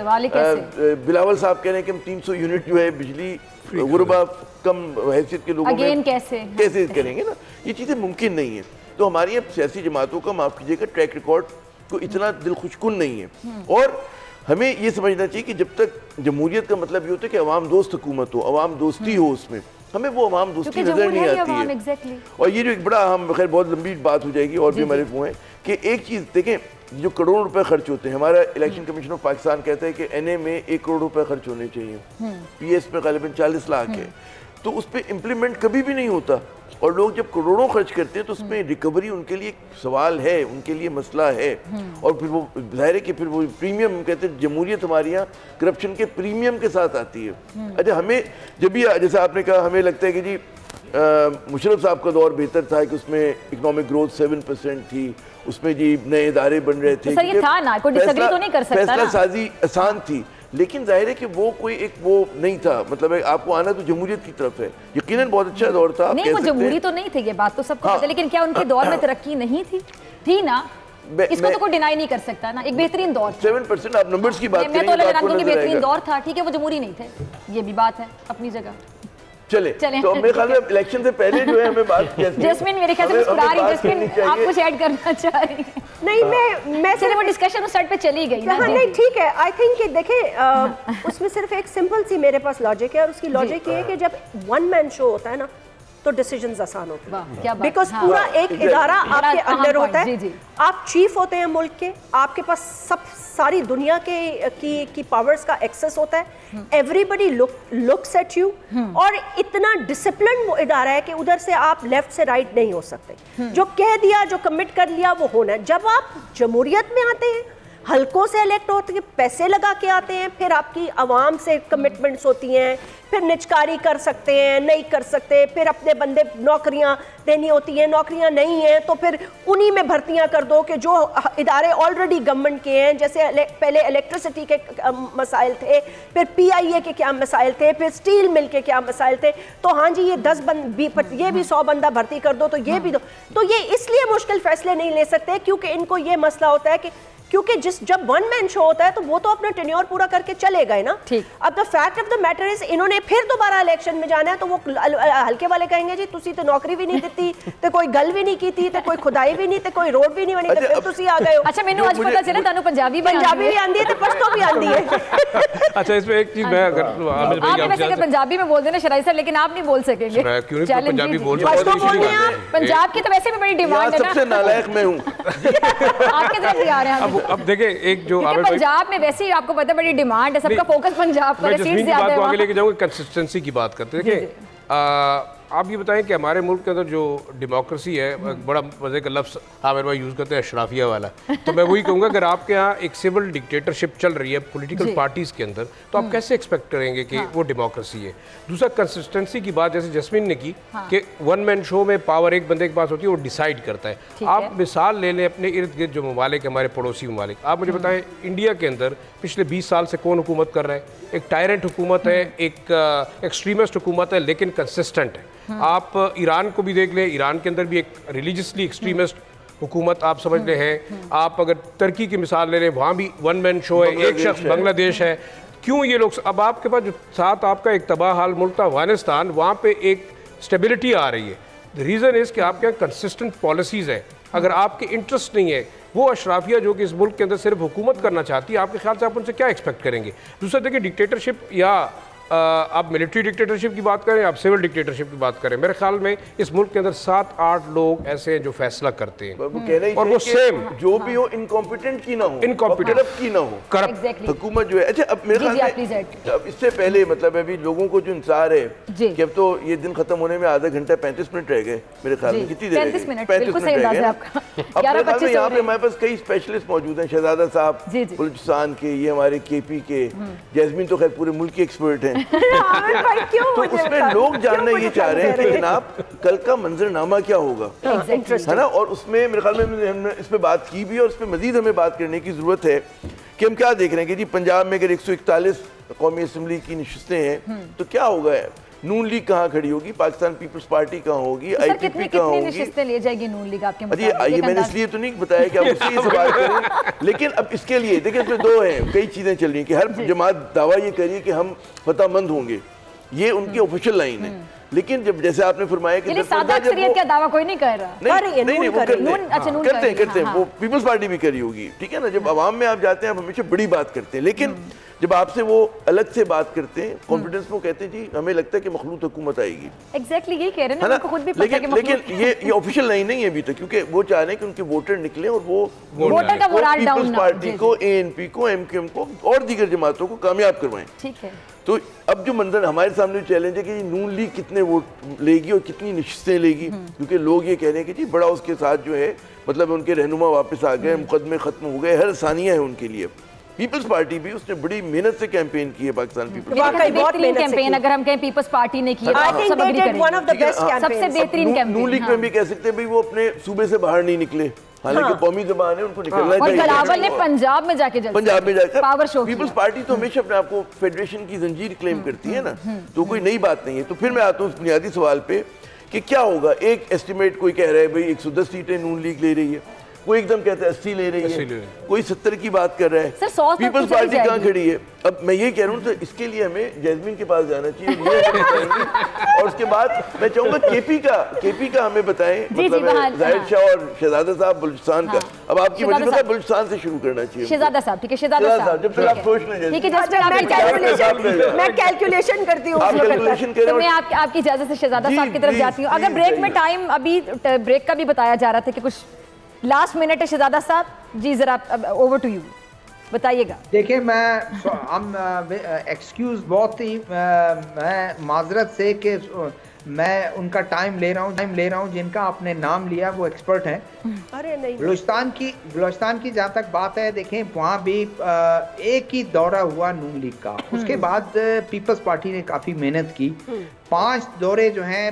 बिलावल साहब कह रहे हैं कि हम 300 यूनिट जो है बिजली गुरबा कम हैसियत के लोगों में कैसे करेंगे ना, ये चीज़ें मुमकिन नहीं है। तो हमारी अब सियासी जमातों का, माफ़ कीजिएगा, ट्रैक रिकॉर्ड को इतना दिल खुशकुन नहीं है। और हमें ये समझना चाहिए कि जब तक जमहूरियत का मतलब ये होता है कि अवाम दोस्त हुकूमत हो, अवाम दोस्ती हो, उसमें हमें वो अवाम दोस्ती नजर नहीं आती है। और ये जो एक बड़ा, हम खैर बहुत लंबी बात हो जाएगी और भी हमारे वो हैं कि एक चीज़ देखें, जो करोड़ों रुपए खर्च होते हैं, हमारा इलेक्शन कमीशन ऑफ पाकिस्तान कहता है कि NA में 1 करोड़ रुपए खर्च होने चाहिए, PS में गालिबन 40 लाख है, तो उस पर इम्प्लीमेंट कभी भी नहीं होता। और लोग जब करोड़ों खर्च करते हैं तो उसमें रिकवरी उनके लिए सवाल है, उनके लिए मसला है। और फिर वो जाहिर है कि फिर वो प्रीमियम, कहते हैं जमहूरियत हमारे यहाँ करप्शन के प्रीमियम के साथ आती है। अच्छा, हमें जब भी, जैसे आपने कहा, हमें लगता है कि जी मुशर्रफ साहब का दौर बेहतर था कि उसमें इकोनॉमिक ग्रोथ 7% थी, उसमें जी नए इदारे बन रहे थे, तो सर ये था ना, कोई डिसएग्री तो नहीं कर सकता फैसला ना? साजी आसान थी, लेकिन जाहिर है कि वो कोई एक वो नहीं था। मतलब आपको आना तो जमहूरियत की तरफ है, यकीनन बहुत अच्छा दौर था। नहीं, वो जमहूरी तो नहीं थे, ये बात तो सबको पता है, लेकिन क्या उनके दौर में तरक्की नहीं थी ना? इसको तो कोई डिनाई नहीं कर सकता ना। एक बेहतरीन दौर था। 7% आप नंबर्स की बात मैं तो लगा कि बेहतरीन दौर था, ठीक है, वो जमहूरी नहीं थे, ये भी बात है अपनी जगह। चले तो मेरे ख्याल में इलेक्शन से पहले जो है हमें बात जैस्मिन मेरे ख्याल से मुस्कुरा रही है। जैस्मिन आप कुछ ऐड करना चाह रही हैं? नहीं, मैं सिर्फ वो डिस्कशन उस साइड पे चली गई ना। नहीं, ठीक है। आई थिंक कि देखें, उसमें सिर्फ एक सिंपल सी मेरे पास लॉजिक है, और उसकी लॉजिक ये है कि जब वन मैन शो होता है ना, तो डिसीजंस आसान होते हैं, बिकॉज पूरा एक इदारा आपके अंडर होता है। आप चीफ होते हैं मुल्क के, आपके पास सब सारी दुनिया की पावर्स का एक्सेस होता है, एवरीबडी लुक्स एट यू, और इतना डिसिप्लिन वो इदारा है कि उधर से आप लेफ्ट से राइट नहीं हो सकते। जो कह दिया, जो कमिट कर लिया, वो होना है। जब आप जमहूरियत में आते हैं, हल्कों से इलेक्ट होते हैं, पैसे लगा के आते हैं, फिर आपकी आवाम से कमिटमेंट्स होती हैं, फिर निचकारी कर सकते हैं, नहीं कर सकते, फिर अपने बंदे नौकरियां देनी होती हैं, नौकरियां नहीं हैं तो फिर उन्हीं में भर्तियां कर दो कि जो इदारे ऑलरेडी गवर्नमेंट के हैं। जैसे पहले इलेक्ट्रिसिटी के मसाइल थे, फिर PIA के क्या मसाइल थे, फिर स्टील मिल के क्या मसाइल थे, तो हाँ जी ये 10 ये भी 100 बंदा भर्ती कर दो, तो ये भी दो। तो ये इसलिए मुश्किल फैसले नहीं ले सकते क्योंकि इनको ये मसला होता है कि क्योंकि जब वन मैन शो होता है तो वो तो अपना टेन्योर पूरा करके चले गए ना। ठीक। अब the fact of the matter is इन्होंने फिर दोबारा इलेक्शन में जाना है, तो वो हल्के वाले कहेंगे जी तुसी तो नौकरी भी नहीं दी, तो कोई गल भी नहीं की थी, तो कोई खुदाई भी नहीं, तो कोई रोड भी नहीं बनी, तो फिर तुसी आ गए हो। अच्छा, मैंने आज पता चला तानू पंजाबी भी आंदी है, तो पश्तो भी आंदी है। अच्छा, इसमें एक चीज मैं आप वैसे पंजाबी में बोल देना शराई सर, लेकिन आप नहीं बोल सकेंगे। पंजाबी बोल पंजाब की तो वैसे भी बड़ी डिमांड है ना। सबसे नालायक मैं हूं। आपके तरफ भी आ रहे हैं। अब देखिए, एक जो पंजाब में वैसे ही आपको पता है बड़ी डिमांड है, सबका फोकस पंजाब पर है, सीट ज्यादा है। आगे लेके जाऊंगा, कंसिस्टेंसी की बात करते हैं। देखिए, आप ये बताएं कि हमारे मुल्क के अंदर जो डेमोक्रेसी है, बड़ा मजे का लफ्ज़ आप मेरे पास यूज़ करते हैं, अशराफिया वाला, तो मैं वही कहूँगा अगर आपके यहाँ एक सिविल डिक्टेटरशिप चल रही है पॉलिटिकल पार्टीज़ के अंदर, तो आप कैसे एक्सपेक्ट करेंगे कि वो डेमोक्रेसी है। दूसरा, कंसिस्टेंसी की बात जैसे जस्मिन ने की कि वन मैन शो में पावर एक बंदे के पास होती है, वो डिसाइड करता है। आप मिसाल ले लें अपने इर्द गिर्द जो ममालिक, हमारे पड़ोसी ममालिक, आप मुझे बताएं इंडिया के अंदर पिछले 20 साल से कौन हुकूमत कर रहा है? एक टायरेंट हुकूमत है, एक एक्सट्रीमिस्ट हुकूमत है, लेकिन कंसिस्टेंट है। आप ईरान को भी देख लें, ईरान के अंदर भी एक रिलीजियसली एक्सट्रीमिस्ट हुकूमत आप समझ रहे हैं। आप अगर तुर्की की मिसाल ले लें, वहाँ भी वन मैन शो है, एक शख्स, बांग्लादेश है। क्यों ये लोग, अब आपके पास जो साथ आपका एक तबाह हाल मुल्क था अफगानिस्तान, वहाँ पे एक स्टेबिलिटी आ रही है। द रीज़न इज़ कि आपके यहाँ कंसिस्टेंट पॉलिसीज़ है। अगर आपके इंटरेस्ट नहीं है, वो अशराफिया जो कि इस मुल्क के अंदर सिर्फ हुकूमत करना चाहती है, आपके ख्याल से आप उनसे क्या एक्सपेक्ट करेंगे? दूसरा देखिए, डिक्टेटरशिप या आप मिलिट्री डिक्टेटरशिप की बात करें, आप सिविल डिक्टेटरशिप की बात करें, मेरे ख्याल में इस मुल्क के अंदर 7-8 लोग ऐसे हैं जो फैसला करते हैं, और वो सेम जो भी हो, इनकॉम्पिटेंट की ना हो, इनकॉम्पिटेंट की ना हो, करप्ट हुकूमत जो है। अच्छा, अब मेरे ख्याल में अब इससे पहले मतलब अभी लोगों को जो इंतजार है कि अब तो ये दिन खत्म होने में आधा घंटा 35 मिनट रह गए, मेरे ख्याल में कितनी देर 35 मिनट रह गए। अब मेरे ख्याल में यहाँ पे हमारे पास कई स्पेशलिस्ट मौजूद हैं, शहजादा साहब बलूचिस्तान के, ये हमारे KP के, जैस्मिन तो खैर पूरे मुल्क की एक्सपर्ट हैं, आमिर भाई क्यों तो मुझे उसमें लोग जानना ये चाह रहे हैं कि हैं जनाब कल का मंजरनामा क्या होगा, है ना। और उसमें मेरे ख्याल में हमने इस पे बात की भी, और इस पे मजीद हमें बात करने की ज़रूरत है कि हम क्या देख रहे हैं कि जी पंजाब में अगर 141 कौमी असम्बली की नशिस्तें हैं तो क्या होगा, नून लीग कहाँ खड़ी होगी, पाकिस्तान पीपल्स पार्टी कहाँ होगी, IPP कहाँ होगी, नशिस्तें ले जाएगी नून लीग आपके अरे ये मैंने इसलिए तो नहीं बताया कि आप उससे ये सवाल करें, लेकिन अब इसके लिए देखिए इसमें दो हैं, कई चीज़ें चल रही हैं कि हर जमात दावा ये करिए कि हम फतहमंद होंगे, ये उनकी ऑफिशियल लाइन है। लेकिन जब जैसे आपने फरमाया कि सादा अक्सरियत का दावा कोई नहीं कर रहा, नहीं वो करते हैं, वो पीपल्स पार्टी भी करी होगी, ठीक है ना। जब आवाम में आप जाते हैं आप हमेशा बड़ी बात करते हैं, लेकिन जब आपसे वो अलग से बात करते हैं कॉन्फिडेंस में कहते हैं जी हमें लगता है कि मखलूत हुकूमत आएगी। एग्जैक्टली यही कह रहे हैं ना, उनको खुद भी पता है कि लेकिन ये ऑफिशियल लाइन नहीं है अभी तक, क्योंकि वो चाह रहे हैं कि उनके वोटर निकले और वो वोटर का मोराल डाउन पीपल्स पार्टी को, ANP को, MQM को और दीगर जमातों को कामयाब करवाएं। ठीक है, तो अब जो मंजर हमारे सामने चैलेंज है कि नून लीग कितने वोट लेगी और कितनी नशिस्तें लेगी, क्योंकि लोग ये कह रहे हैं कि जी बड़ा उसके साथ जो है मतलब उनके रहनुमा वापस आ गए, मुकदमे खत्म हो गए, हर सानिया है उनके लिए। पीपल्स पार्टी भी उसने बड़ी मेहनत से कैंपेन की है, पाकिस्तान पीपल्स वाकई बेहतरीन कैंपेन, अगर हम कहें पीपल्स पार्टी ने की सबसे बेहतरीन कैंपेन। नून लीग में भी कह सकते हैं भाई वो अपने सूबे से बाहर नहीं निकले, हालांकि कौमी ज़बान है, उनको निकलना चाहिए। बिलावल ने पंजाब में जाके पावर शो पीपल्स पार्टी तो हमेशा अपने आप को फेडरेशन की जंजीर क्लेम करती है ना, तो कोई नई बात नहीं है। तो फिर मैं आता हूँ उस बुनियादी सवाल पे कि क्या होगा। एक एस्टिमेट कोई कह रहा है भाई 110 सीटें नून लीग ले रही है, कोई एकदम कहता है 80 ले रही है, कोई 70 की बात कर रहा है, पीपल्स पार्टी कहाँ खड़ी है। अब मैं ये कह रहा हूँ तो इसके लिए हमें जैस्मिन के पास जाना चाहिए और उसके बाद मैं चाहूंगा केपी का हमें बताएं, मतलब जाहिर शाह और शहजादा साहब बलूचिस्तान का। अब आपकी वजह से बलूचिस्तान से शुरू करना चाहिए। शहजादा साहब, ठीक है शहजादा साहब, जब तक आप सोच लें, ठीक है, मैं कैलकुलेशन करती हूँ, तो मैं आपकी इजाजत से शहजादा साहब की तरफ जाती हूँ। अगर ब्रेक में टाइम, अभी ब्रेक का भी बताया जा रहा था कि कुछ लास्ट मिनट है, शहजादा साहब जी जरा ओवर टू यू, बताइएगा। देखिए मैं एक्सक्यूज बहुत ही मैं माजरत से कि मैं उनका टाइम ले रहा हूँ जिनका आपने नाम लिया वो एक्सपर्ट हैं। अरे नहीं, बलूचिस्तान की जहाँ तक बात है, देखें वहाँ भी एक ही दौरा हुआ नून लीग का, उसके बाद पीपल्स पार्टी ने काफ़ी मेहनत की। 5 दौरे जो हैं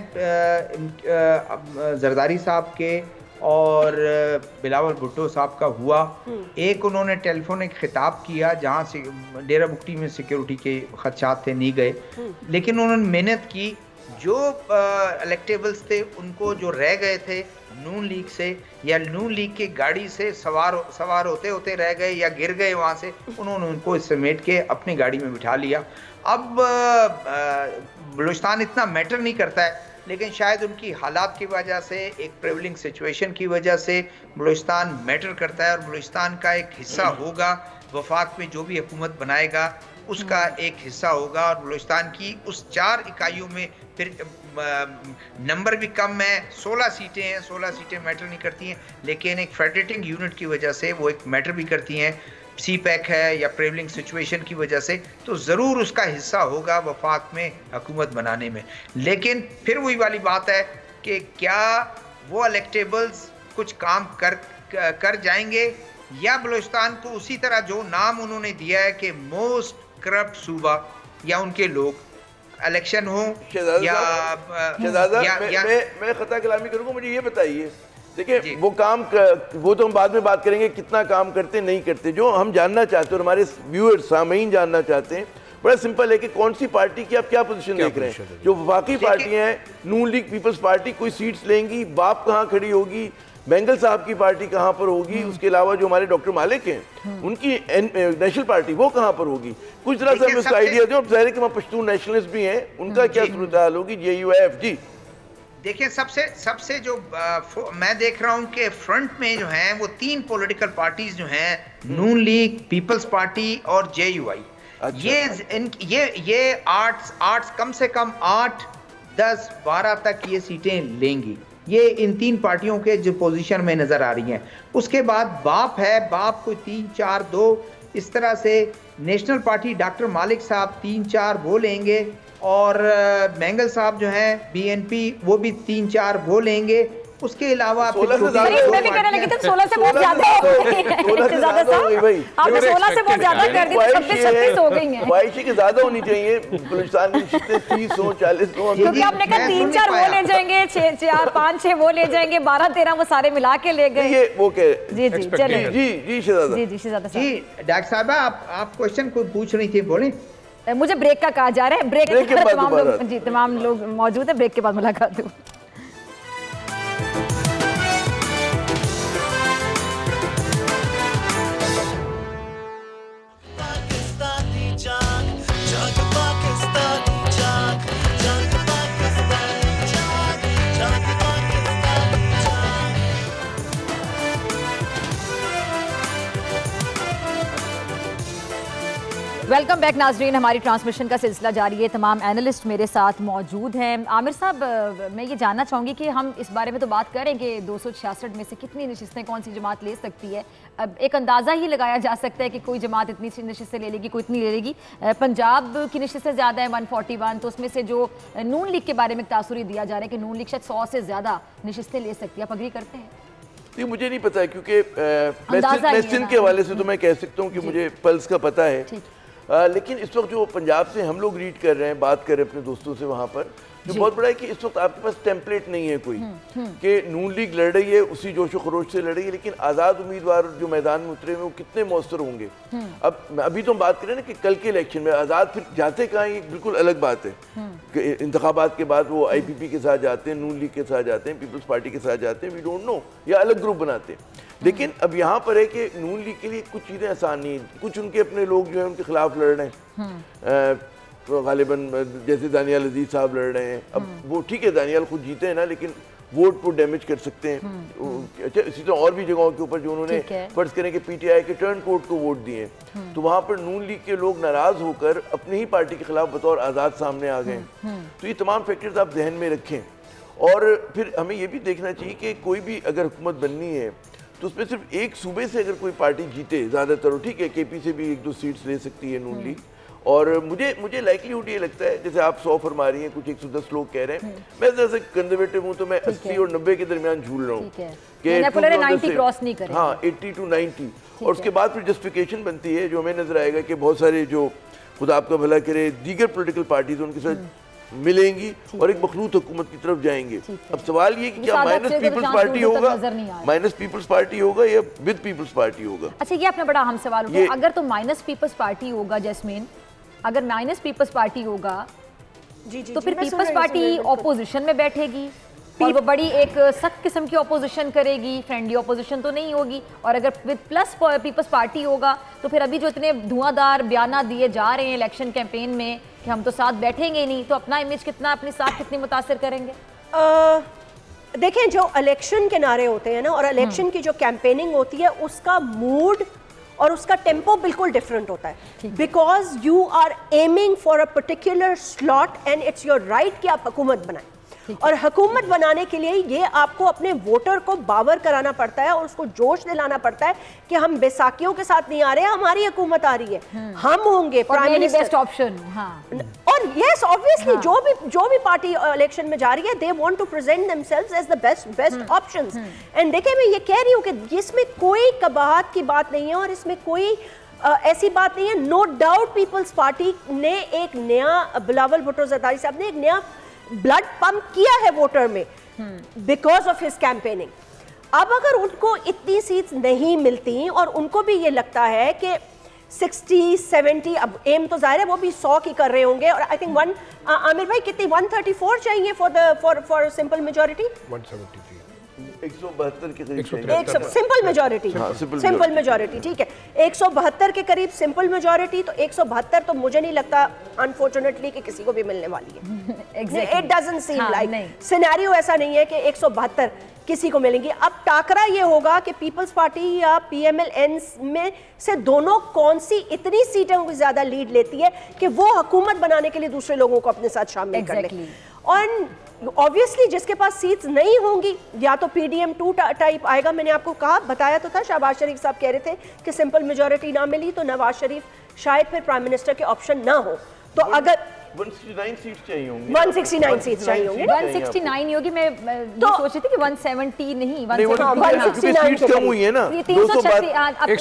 जरदारी साहब के और बिलावल भुट्टो साहब का हुआ। एक उन्होंने टेलीफोनिक खिताब किया जहाँ से डेरा बुगटी में सिक्योरिटी के खदशात थे, नहीं गए, लेकिन उन्होंने मेहनत की। जो इलेक्टेबल्स थे उनको जो रह गए थे नून लीग से या नून लीग की गाड़ी से सवार होते होते रह गए या गिर गए वहाँ से, उन्होंने उनको समेट के अपनी गाड़ी में बिठा लिया। अब बलूचिस्तान इतना मैटर नहीं करता है, लेकिन शायद उनकी हालात की वजह से, एक प्रिविलिंग सिचुएशन की वजह से बलूचिस्तान मैटर करता है और बलूचिस्तान का एक हिस्सा होगा। वफाक में जो भी हुकूमत बनाएगा उसका एक हिस्सा होगा और बलूचिस्तान की उस 4 इकाइयों में फिर नंबर भी कम है, 16 सीटें हैं, 16 सीटें मैटर नहीं करती हैं, लेकिन एक फेडरेटिंग यूनिट की वजह से वो एक मैटर भी करती हैं। CPEC है या प्रिविलिंग सिचुएशन की वजह से, तो ज़रूर उसका हिस्सा होगा वफाक में हुकूमत बनाने में। लेकिन फिर वही वाली बात है कि क्या वो इलेक्टेबल्स कुछ काम कर जाएंगे या बलूचिस्तान को उसी तरह जो नाम उन्होंने दिया है कि मोस्ट करप्ट सूबा या उनके लोग, इलेक्शन हो या मैं खता कलामी करूँगा, मुझे ये बताइए। देखिए वो तो हम बाद में बात करेंगे कितना काम करते नहीं करते। जो हम जानना चाहते हैं और हमारे व्यूअर्स सामीन जानना चाहते हैं, बड़ा सिंपल है कि कौन सी पार्टी की आप क्या पोजीशन देख रहे हैं। जो वफाकी पार्टियां हैं, नून लीग, पीपल्स पार्टी कोई सीट्स लेंगी, बाप कहाँ खड़ी होगी, बेंगल साहब की पार्टी कहाँ पर होगी, उसके अलावा जो हमारे डॉक्टर मालिक हैं उनकी नेशनल पार्टी वो कहाँ पर होगी, कुछ तरह से हमें उसका आइडिया दो। ज़ाहिर है कि वहाँ पश्तून नेशनलिस्ट भी हैं, उनका क्या सूरत हाल होगी, JUIF जी। देखिए सबसे जो मैं देख रहा हूं कि फ्रंट में जो हैं वो 3 पॉलिटिकल पार्टीज जो हैं, नून लीग, पीपल्स पार्टी और JUI। ये 8 कम से कम 8, 10, 12 तक ये सीटें लेंगी। ये इन 3 पार्टियों के जो पोजीशन में नजर आ रही हैं। उसके बाद बाप है, बाप को 3, 4, 2 इस तरह से। नेशनल पार्टी डॉक्टर मालिक साहब 3, 4 वो लेंगे और बेंगल साहब जो हैं BNP वो भी 3, 4 वो लेंगे। उसके अलावा मैं भी कहने लगी थी 16 से बहुत ज्यादा हो गई है। आपने 16 से बहुत ज्यादा कर दी, 26 हो गई हैं। ख्वाहिशी की ज्यादा होनी चाहिए बलूचिस्तान की नशिस्तें 30 हो 40 हो, क्योंकि आपने कहा 3-4 वो ले जाएंगे, 5-6 वो ले जाएंगे, 12-13 वो सारे मिला के ले गए। ये वो कह जी जी चलिए जी शहजादा जी डॉक्टर साहबा आप क्वेश्चन को पूछ रही थी, बोले। मुझे ब्रेक का कहा जा रहा है, ब्रेक के बाद तमाम लोग जी तमाम लोग मौजूद है, ब्रेक के बाद मुलाकात हो। वेलकम बैक नाजरीन, हमारी ट्रांसमिशन का सिलसिला जारी है। तमाम एनालिस्ट मेरे साथ मौजूद हैं। आमिर साहब, मैं ये जानना चाहूँगी कि हम इस बारे में तो बात करें कि 266 में से कितनी नशिस्तें कौन सी जमात ले सकती है। अब एक अंदाज़ा ही लगाया जा सकता है कि कोई जमात इतनी नशिस्तें ले लेगी, कोई इतनी ले लेगी। पंजाब की नशिस्तें ज़्यादा है 141, तो उसमें से जो नून लीग के बारे में तासुरी दिया जा रहा है कि नून लीग शायद 100 से ज़्यादा नशिस्तें ले सकती है, आप अग्री करते हैं? ये मुझे नहीं पता है, क्योंकि मैं सिंध के हवाले से तो मैं कह सकता हूँ कि मुझे पल्स का पता है। लेकिन इस वक्त जो पंजाब से हम लोग रीड कर रहे हैं, बात कर रहे हैं अपने दोस्तों से वहाँ पर, जो बहुत बड़ा है कि इस वक्त आपके पास टेम्पलेट नहीं है कोई कि नून लीग लड़ रही है उसी जोशो खरोश से लड़ रही है, लेकिन आज़ाद उम्मीदवार जो मैदान में उतरे हुए वो कितने मौसर होंगे। अब अभी तो हम बात करें ना कि कल के इलेक्शन में आज़ाद फिर जाते कहाँ, ये बिल्कुल अलग बात है कि इंतखाबात के बाद वो IPP के साथ जाते हैं, नून लीग के साथ जाते हैं, पीपल्स पार्टी के साथ जाते हैं, वी डोंट नो, या अलग ग्रुप बनाते हैं। लेकिन अब यहाँ पर है कि नून लीग के लिए कुछ चीज़ें आसान नहीं हैं, कुछ उनके अपने लोग जो है उनके खिलाफ लड़ रहे हैं, तो गालिबन जैसे दानियाल अजीज साहब लड़ रहे हैं। अब वो ठीक है, दानियाल खुद जीते हैं ना, लेकिन वोट को डैमेज कर सकते हैं। अच्छा, इसी तरह और भी जगहों के ऊपर जो उन्होंने फर्ज करें कि PTI के टर्न कोर्ट को वोट दिए, तो वहाँ पर नून लीग के लोग नाराज होकर अपनी ही पार्टी के खिलाफ बतौर आज़ाद सामने आ गए। तो ये तमाम फैक्टर्स आप जहन में रखें। और फिर हमें ये भी देखना चाहिए कि कोई भी अगर हुकूमत बननी है तो उसमें सिर्फ एक सूबे से अगर कोई पार्टी जीते ज़्यादातर, ठीक है KP से भी 1-2 सीट्स ले सकती है नून लीग। और मुझे लाइकलीहुड ये लगता है, जैसे आप 100 फरमा रही हैं, कुछ 110 लोग कह रहे हैं, मैं जैसे कंजर्वेटिव हूँ तो मैं 80 और 90 के दरमियान झूल रहा हूँ कि 90 क्रॉस नहीं करें। हाँ, 80 to 90। और उसके बाद फिर जस्टिफिकेशन बनती है जो हमें नजर आएगा कि बहुत सारे जो खुदा आपका भला करे दीगर पोलिटिकल पार्टीज उनके साथ मिलेंगी और एक मखलूत हुकूमत की तरफ जाएंगे। अब सवाल ये कि क्या माइनस पीपल्स पार्टी होगा, माइनस पीपल्स पार्टी होगा या विद पीपल्स पार्टी होगा? अच्छा, ये आपने बड़ा अहम सवाल उठाया। अगर तो माइनस पीपल्स पार्टी होगा जैस्मीन, अगर माइनस पीपल्स पार्टी होगा तो फिर पीपल्स पार्टी ऑपोजिशन में बैठेगी और वो बड़ी एक सख्त किस्म की ऑपोजिशन करेगी, फ्रेंडली ऑपोजिशन तो नहीं होगी। और अगर विद प्लस पीपल्स पार्टी होगा तो फिर अभी जो इतने धुआंधार बयाना दिए जा रहे हैं इलेक्शन कैंपेन में कि हम तो साथ बैठेंगे ही नहीं, तो अपना इमेज कितना, अपने साथ कितनी मुतासिर करेंगे? देखें, जो इलेक्शन के नारे होते हैं ना और इलेक्शन की जो कैंपेनिंग होती है उसका मूड और उसका टेम्पो बिल्कुल डिफरेंट होता है, because you are aiming for a particular slot and it's your right कि आप हुकूमत बनाएं। और हुकूमत बनाने के लिए ये आपको अपने वोटर को बावर कराना पड़ता है और उसको जोश दिलाना पड़ता है कि हम बैसाखियों के साथ नहीं आ रहे हैं, हमारी हुकूमत आ रही है, हम होंगे प्राइम मिनिस्टर, बेस्ट ऑप्शन। और यस, ऑब्वियसली जो भी पार्टी इलेक्शन में जा रही है, they want to present themselves as the best options. And देखिए, मैं ये कह रही हूँ कि इसमें कोई कबाहत की बात नहीं है और इसमें कोई ऐसी बात नहीं है। नो डाउट पीपल्स पार्टी ने एक नया, बिलावल भुट्टो ज़रदारी साहब ने एक नया ब्लड पंप किया है वोटर में बिकॉज ऑफ हिज कैंपेनिंग। अब अगर उनको इतनी सीट्स नहीं मिलती और उनको भी ये लगता है कि 60-70, अब एम तो जाहिर है वो भी 100 की कर रहे होंगे, और आई थिंक आमिर भाई कितनी 134 चाहिए फॉर सिंपल मेजोरिटी, 172 के करीब सिंपल मेजोरिटी। सिंपल मेजोरिटी, ठीक है, 172 के करीब सिंपल मेजोरिटी। तो 172 तो मुझे नहीं लगता अनफॉर्चुनेटली कि किसी को भी मिलने वाली है। It doesn't seem like scenario ऐसा नहीं है कि 172 किसी को मिलेंगी। अब टाकरा ये होगा कि पीपल्स पार्टी या PMLN में से दोनों कौन सी इतनी सीटों की ज्यादा लीड लेती है कि वो हुकूमत बनाने के लिए दूसरे लोगों को अपने साथ शामिल कर ले। और ऑब्वियसली जिसके पास सीट्स नहीं होंगी या तो PDM 2 टाइप आएगा। मैंने आपको कहा, बताया तो था, शहबाज शरीफ साहब कह रहे थे कि सिंपल मेजोरिटी ना मिली तो नवाज शरीफ शायद फिर प्राइम मिनिस्टर के ऑप्शन ना हो। तो अगर 169 सीट चाहिए होंगी, 169 सीट चाहिए होंगी। 169 होगी। मैं तो सोच रही थी कि 170 नहीं, 169 सीट कम हुई है ना, 336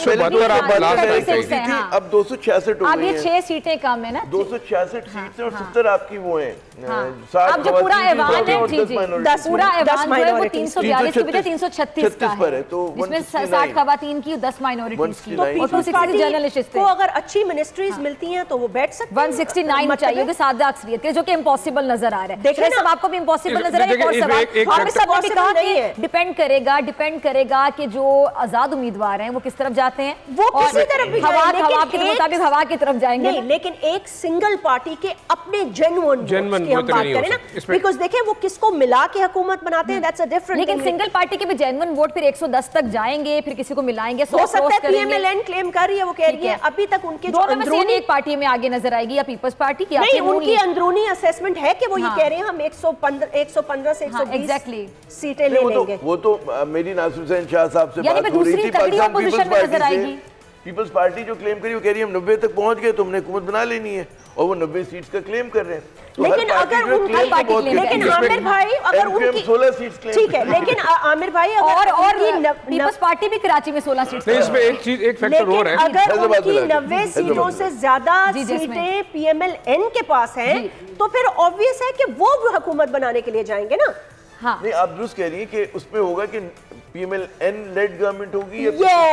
अब 266 हो अब गई ये है। 6 सीटें कम है ना, 266 सीट से और 70 आपकी वो है। अब जो पूरा ऐवान है, जी जी, पूरा ऐवान जो है वो 342 की बजाय 336 का है, जिसमें 60 खवातीन की, 10 माइनॉरिटीज की और 260 जर्नलिस्ट को अगर अच्छी मिनिस्ट्रीज मिलती हैं तो वो बैठ सकते हैं। 169 चाहिए कि सादा अक्सरियत के, जो कि इम्पॉसिबल नजर आ रहा है। देखिए सब आपको भी इम्पॉसिबल नजर आ रहा है। और सवाल आमिर साहब ने कहा कि डिपेंड करेगा कि जो आजाद उम्मीदवार हैं वो किस तरफ जाते हैं, वो किसी तरफ भी हवा के मुताबिक हवा की तरफ जाएंगे। नहीं, लेकिन एक सिंगल पार्टी के अपने जेन्युइन हम बात करें ना, बिकॉज़ देखें वो किसको मिला के हुकूमत बनाते हैं, दैट्स अ डिफरेंट। लेकिन सिंगल पार्टी के भी जेन्युइन वोट फिर 110 तक जाएंगे, फिर किसी को मिलाएंगे, हो सकता है पीएमएलएन क्लेम कर रही है, वो कह रही है अभी तक उनके जो अंदरूनी एक पार्टी में आगे नजर आएगी या पीपल्स पार्टी की, नहीं उनकी अंदरूनी असेसमेंट है कि वो ये कह रहे हैं हम 115 से 120 सीटें ले लेंगे। वो तो मेरी नासिर हुसैन शाह साहब से बात हो रही थी, पाकिस्तान पीपल्स पार्टी जो क्लेम करी वो कह रही है हम 90 तक पहुंच गए तो हमने हुकूमत बना लेनी है, और वो 90 सीट्स का क्लेम कर रहे हैं। तो लेकिन अगर उनकी पार्टी, लेकिन आमिर भाई अगर उनकी 16 सीट्स क्लेम, ठीक है, लेकिन आमिर भाई और पीपल्स पार्टी भी कराची में 16 सीट्स, इसमें एक चीज, एक फैक्टर और है, अगर उनकी 90 सीटों से ज्यादा सीटें पीएमएलएन के पास हैं तो फिर ऑब्वियस है कि वो हुकूमत बनाने के लिए जाएंगे ना। हाँ नहीं, आप दुरुस्त कह रही हैं कि उसमें होगा कि पीएमएलएन लेड गवर्नमेंट होगी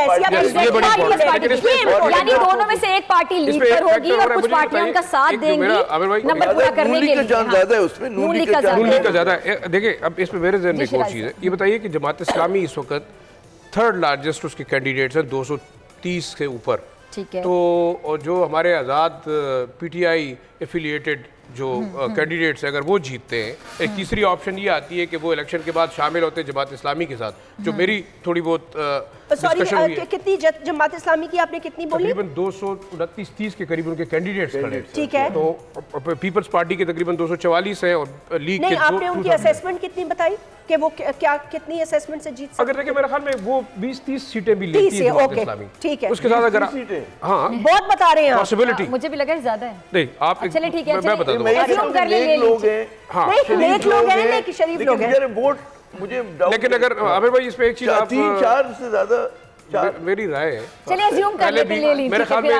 यानी दोनों में से एक पार्टी लीड पर होगी और कुछ पार्टियां उनका साथ देंगी नंबर पूरा करने के लिए। ज्यादा है उसमें, नून लीग का ज्यादा है। देखिए अब इसमें मेरे ज़हन में एक और चीज़ है, ये बताइए कि जमात इस्लामी इस वक्त 3rd लार्जेस्ट उसके कैंडिडेट्स हैं 230 के ऊपर, ठीक है। तो जो हमारे आज़ाद पीटीआई एफिलिएटेड जो कैंडिडेट्स हैं अगर वो जीतते हैं, एक तीसरी ऑप्शन ये आती है कि वो इलेक्शन के बाद शामिल होते हैं जमात इस्लामी के साथ, जो मेरी थोड़ी बहुत डिस्कशन हुई है। कितनी जमात इस्लामी की आपने कितनी बोली? तकरीबन 229-30 के करीब उनके कैंडिडेट्स खड़े, ठीक है। तो पीपल्स पार्टी के तकरीबन 244 हैं और लीग नहीं, के आपने उनकी असेसमेंट कितनी बताई कि वो क्या कितनी असेसमेंट से जीत सकते? अगर देखिए मेरे ख्याल में वो 20-30 सीटें भी लेती है जमात इस्लामी, ठीक है। उसके साथ अगर हाँ बहुत बता रहे हैं पॉसिबिलिटी, मुझे भी लगा ज्यादा है। नहीं आप चलिए ठीक है, मैं बता दूं, लोग हैं, हाँ नेक लोग हैं, लेकिन शरीफ लोग हैं, वोट मुझे, लेकिन अगर आमिर भाई इसमें एक चीज आप 3-4 से ज्यादा मेरी राय है, चलिए अज्यूम कर लेते हैं, ले लीजिए मेरे ख्याल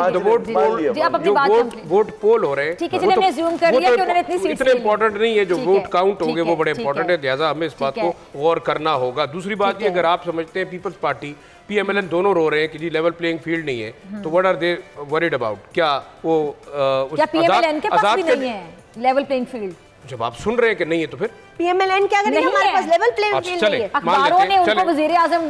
में वोट पोल हो रहे हैं, ठीक है, चलिए हमने अज्यूम कर लिया कि उन्होंने इतनी सीट्स इतने इंपॉर्टेंट नहीं है, जो वोट काउंट होंगे वो बड़े इंपॉर्टेंट है, लिहाजा हमें इस बात को गौर करना होगा। दूसरी बात ये, अगर आप समझते हैं पीपल्स पार्टी पीएमएलएन दोनों रो रहे हैं कि जी लेवल प्लेइंग फील्ड नहीं है, तो what are they worried about? क्या वो पीएमएलएन के पास भी नहीं है लेवल प्लेइंग फील्ड? जब आप सुन रहे हैं कि नहीं है तो फिर पीएमएलएन क्या करेंगे? हमारे पास लेवल प्लेइंग फील्ड नहीं है। अखबारों ने उनको वज़ीर-ए-आज़म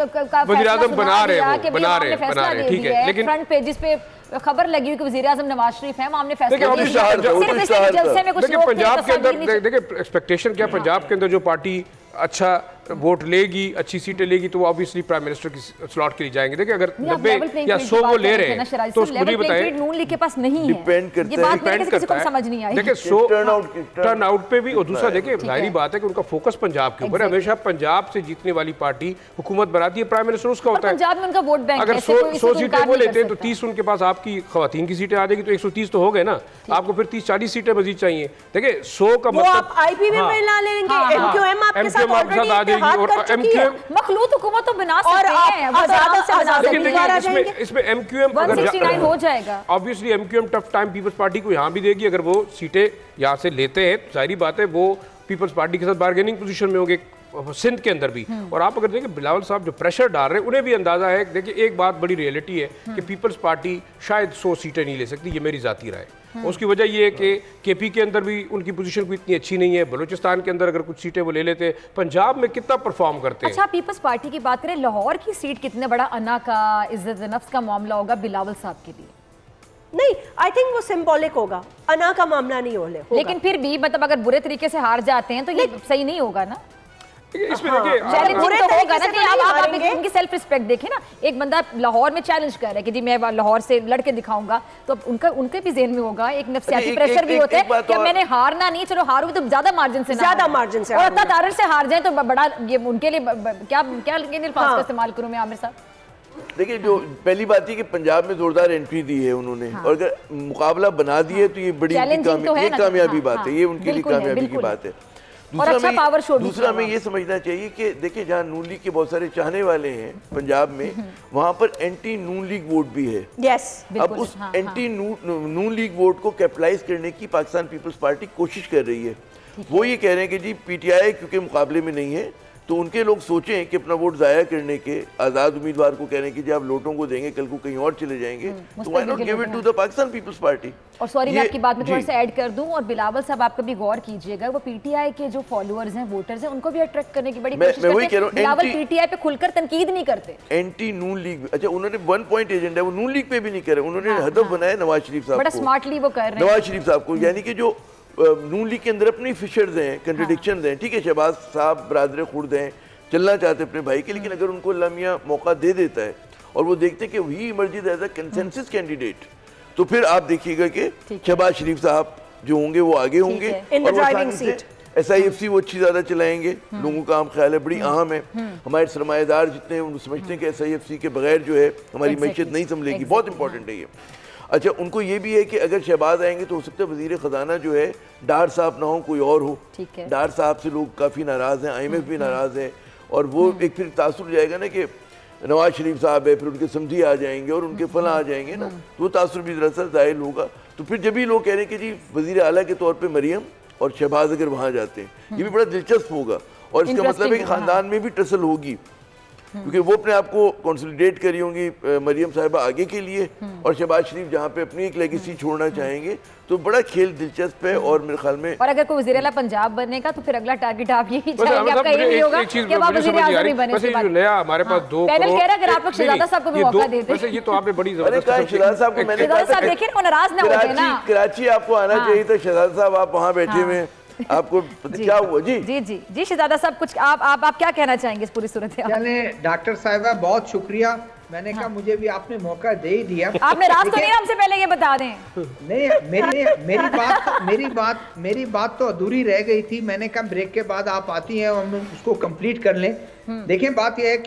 बना रहे ठीक है, लेकिन फ्रंट पेजेस पे खबर लगी हुई कि वज़ीर-ए-आज़म नवाज शरीफ हैं, हमने फैसला किया सिर्फ जलसे में कुछ लोग पंजाब के अंदर देखिए एक्सपेक्टेशन क्या, पंजाब के अंदर जो पार्टी अच्छा वोट लेगी, अच्छी सीटें लेगी, तो वो ऑब्वियसली प्राइम मिनिस्टर की स्लॉट के लिए जाएंगे। देखिए अगर 90 या 100 वो ले रहे हैं तो उसको मुझे बताएं, नून लीग के पास नहीं है, डिपेंड करता है, समझ नहीं आई। देखिए 100 टर्न आउट पे भी, और दूसरा देखिए जाहिर बात है कि उनका फोकस पंजाब के ऊपर है, हमेशा पंजाब से जीतने वाली पार्टी हुकूमत बनाती है, प्राइम मिनिस्टर उसका होता है। पंजाब में उनका वोट बैंक है, अगर 100 सीटें वो लेते हैं तो 30 उनके पास आपकी खवातीन की सीटें आ जाएगी, तो 130 तो हो गए ना, आपको फिर 30-40 सीटें मजीद चाहिए। देखिए 100 का मतलब आप आईपी में मिला लेंगे, एमक्यूएम आपके साथ ऑलरेडी आ जाएगी, और एमक्यूएम मखलूत हुकूमत तो बना सकते हैं, आजाद से बना सकते हैं, इसमें एमक्यूएम 169 हो जाएगा। Obviously MQM tough time Peoples Party को यहाँ भी देगी, अगर वो सीटें यहाँ से लेते हैं, जाहिर बात है वो पीपल्स पार्टी के साथ बार्गेनिंग पोजीशन में होंगे सिंध के अंदर भी। और आप अगर देखें बिलावल साहब जो प्रेशर डाल रहे हैं, उन्हें भी अंदाजा है। देखिए एक बात बड़ी रियलिटी है कि पीपल्स पार्टी शायद 100 सीटें नहीं ले सकती, ये मेरी जाती राय है। उसकी वजह ये है कि केपी के अंदर भी उनकी पोजीशन कोई इतनी अच्छी नहीं है, बलूचिस्तान के अंदर अगर कुछ सीटें वो ले लेते हैं, पंजाब में कितना परफॉर्म करते हैं। अच्छा, पीपल्स पार्टी की बात करें, लाहौर की सीट कितने बड़ा अना का, इज्जत नफ्स का मामला होगा बिलावल साहब के लिए? नहीं, आई थिंक वो सिंबॉलिक होगा, अना का मामला नहीं होगा। लेकिन फिर भी मतलब अगर बुरे तरीके से हार जाते हैं तो ये सही नहीं होगा ना। इसमें देखिए होगा ना कि आप उनकी सेल्फ रिस्पेक्ट देखें ना, एक बंदा लाहौर में चैलेंज कर रहा है कि जी मैं लाहौर से लड़के दिखाऊंगा, तो उनके भी जेहन में होगा, एक नफ्सियाती प्रेशर भी होता है कि मैंने हारना नहीं, चलो हारूंगी तो ज्यादा मार्जिन से, और इतना तारर से हार जाए तो बड़ा ये उनके लिए क्या अल्फाज का इस्तेमाल करूं मैं आमिर साहब? देखिए, जो पहली बात है कि पंजाब में जोरदार एंट्री दी है उन्होंने, और अगर मुकाबला बना दिए तो ये बड़ी कामयाबी बात है, ये उनके लिए कामयाबी की बात है। दूसरा में ये समझना चाहिए कि देखिए, जहाँ नून लीग के बहुत सारे चाहने वाले हैं पंजाब में, वहाँ पर एंटी नून लीग वोट भी है। अब उस एंटी नून लीग वोट को कैपिटलाइज करने की पाकिस्तान पीपल्स पार्टी कोशिश कर रही है। वो ये कह रहे हैं कि जी पीटीआई क्योंकि मुकाबले में नहीं है, तो उनके लोग सोचें कि अपना वोट ज़ाया करने के आज़ाद उम्मीदवार को कह रहे हैं कि जब आप लोटों को देंगे कल को कहीं और चले जाएंगे, तो why not give it to the Pakistan Peoples Party. और सॉरी मैं आपकी बात में थोड़ा सा ऐड कर दूं, और बिलावल साहब आप कभी गौर कीजिएगा, वो पीटीआई के जो फॉलोअर्स हैं, वोटर्स हैं, उनको भी अट्रैक्ट करने की बड़ी कोशिश करते हैं। बिलावल पीटीआई पे खुलकर तनकीद नहीं करते। एंटी नून लीग, अच्छा उन्होंने 1 पॉइंट एजेंडा, वो नून लीग पे भी नहीं करे, उन्होंने हदफ बनाया नवाज शरीफ साहब को, बड़ा स्मार्टली वो कर रहे हैं नवाज शरीफ साहब को, यानी कि जो नून लीग के अंदर अपनी फिशर्स हैं, कंट्रडिक्शंस हैं, ठीक है, शहबाज साहब बरादर खुर्द हैं, चलना चाहते अपने भाई के, लेकिन अगर उनको अल्लाह मियां मौका दे देता है और वो देखते हैं कि he emerges as a consensus candidate, तो फिर आप देखिएगा कि शहबाज शरीफ साहब जो होंगे वो आगे होंगे, और वो SIFC वो अच्छी ज़्यादा चलाएंगे, लोगों का आम ख्याल है बड़ी अहम है। हमारे सरमाएदार जितने हैं वो समझते हैं कि SIFC के बगैर जो है हमारी मैशियत नहीं संभलेगी, बहुत इंपॉर्टेंट है ये। अच्छा, उनको ये भी है कि अगर शहबाज आएंगे तो हो सकता है वज़ीर ख़जाना जो है डार साहब ना हो, कोई और हो। डार साहब से लोग काफ़ी नाराज़ हैं, IMF भी नाराज़ है, और वो एक फिर तासुर जाएगा ना कि नवाज शरीफ साहब है, फिर उनके समधी आ जाएंगे और उनके फला आ जाएंगे ना, तो वो तासुर भी ज़रा सा ज़ाहिर होगा। तो फिर जब भी लोग कह रहे हैं कि जी वज़ीर आला के तौर पे मरियम और शहबाज अगर वहाँ जाते हैं, ये भी बड़ा दिलचस्प होगा, और इसका मतलब है कि ख़ानदान में भी टसल होगी, क्योंकि वो अपने आप को कंसोलिडेट करी होंगी मरियम साहिबा आगे के लिए, और शहबाज शरीफ जहाँ पे अपनी एक लेगेसी छोड़ना चाहेंगे, तो बड़ा खेल दिलचस्प है। और मेरे ख्याल में, और अगर कोई वज़ीर आला पंजाब बनेगा तो फिर अगला टारगेट आप यही चाहेंगे, आपका ये नहीं होगा कि आप वज़ीर आज़म ही बने। वैसे जो नया हमारे पास 2 पैनल कह रहा है अगर आप लोग शहजादा साहब को भी मौका देते। वैसे ये तो आपने बड़ी जबरदस्त, शहजादा साहब को मैंने शहजादा साहब देखिए वो नाराज ना होते ना, कराची आपको आना चाहिए था शहजादा साहब, आप वहाँ बैठे हुए, आपको क्या हुआ? जी जी जी जी शहजादा साहब, कुछ आप क्या कहना चाहेंगे इस पूरी सूरत में? चले डॉक्टर साहिबा, बहुत शुक्रिया, मैंने कहा मुझे भी आपने मौका दे ही दिया। आपने रात तो नहीं, हमसे पहले ये बता दें। नहीं, मेरी बात तो अधूरी रह गई थी, मैंने कहा ब्रेक के बाद आप आती हैं हम उसको कंप्लीट कर लें। देखें, बात यह है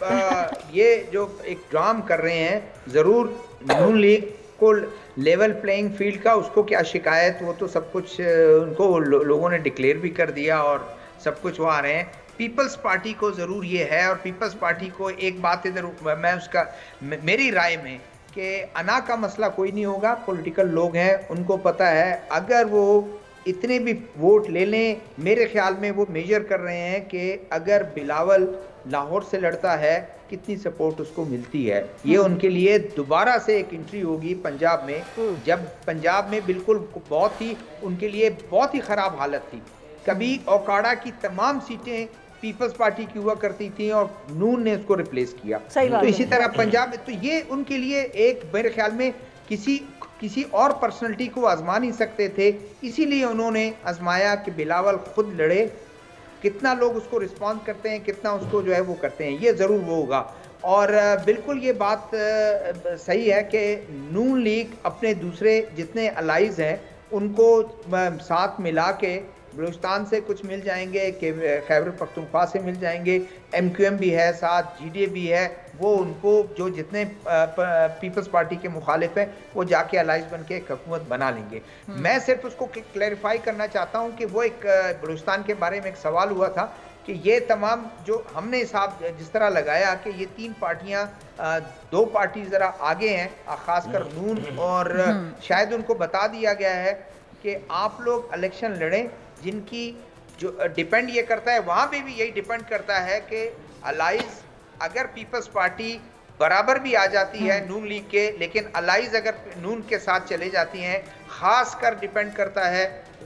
कि ये जो एक ड्राम कर रहे हैं, ज़रूर नून लीग को लेवल प्लेइंग फील्ड का उसको क्या शिकायत, वो तो सब कुछ उनको लोगों ने डिक्लेयर भी कर दिया और सब कुछ वो आ रहे हैं। पीपल्स पार्टी को ज़रूर ये है, और पीपल्स पार्टी को एक बात इधर मैं उसका मेरी राय में कि अना का मसला कोई नहीं होगा, पॉलिटिकल लोग हैं, उनको पता है अगर वो इतने भी वोट ले लें, मेरे ख्याल में वो मेजर कर रहे हैं कि अगर बिलावल लाहौर से लड़ता है कितनी सपोर्ट उसको मिलती है। ये उनके लिए दोबारा से एक एंट्री होगी पंजाब में, जब पंजाब में बिल्कुल बहुत ही उनके लिए बहुत ही ख़राब हालत थी। कभी ओकाड़ा की तमाम सीटें पीपल्स पार्टी की हुआ करती थी और नून ने उसको रिप्लेस किया, तो इसी तरह पंजाब में, तो ये उनके लिए एक मेरे ख्याल में किसी और पर्सनैलिटी को आजमा नहीं सकते थे, इसीलिए उन्होंने आजमाया कि बिलावल खुद लड़े। कितना लोग उसको रिस्पॉन्ड करते हैं, कितना उसको जो है वो करते हैं, ये ज़रूर वो होगा। और बिल्कुल ये बात सही है कि नून लीग अपने दूसरे जितने अलाइज हैं उनको साथ मिला के बलूचिस्तान से कुछ मिल जाएंगे, कि खैबर पख्तूनख्वा से मिल जाएंगे, MQM भी है साथ, GDA भी है, वो उनको जो जितने पीपल्स पार्टी के मुखालिफ हैं वो जाके अलाइज बन के एक हुकूमत बना लेंगे। मैं सिर्फ उसको क्लैरिफाई करना चाहता हूँ कि वो एक बलूचिस्तान के बारे में एक सवाल हुआ था कि ये तमाम जो हमने हिसाब जिस तरह लगाया कि ये 3 पार्टियां 2 पार्टी ज़रा आगे हैं, ख़ासकर नून, और शायद उनको बता दिया गया है कि आप लोग इलेक्शन लड़ें, जिनकी जो डिपेंड ये करता है, वहाँ पे भी यही डिपेंड करता है कि अलाइज अगर पीपल्स पार्टी बराबर भी आ जाती है नून लीग के, लेकिन अलाइज अगर नून के साथ चले जाती हैं, ख़ास कर डिपेंड करता है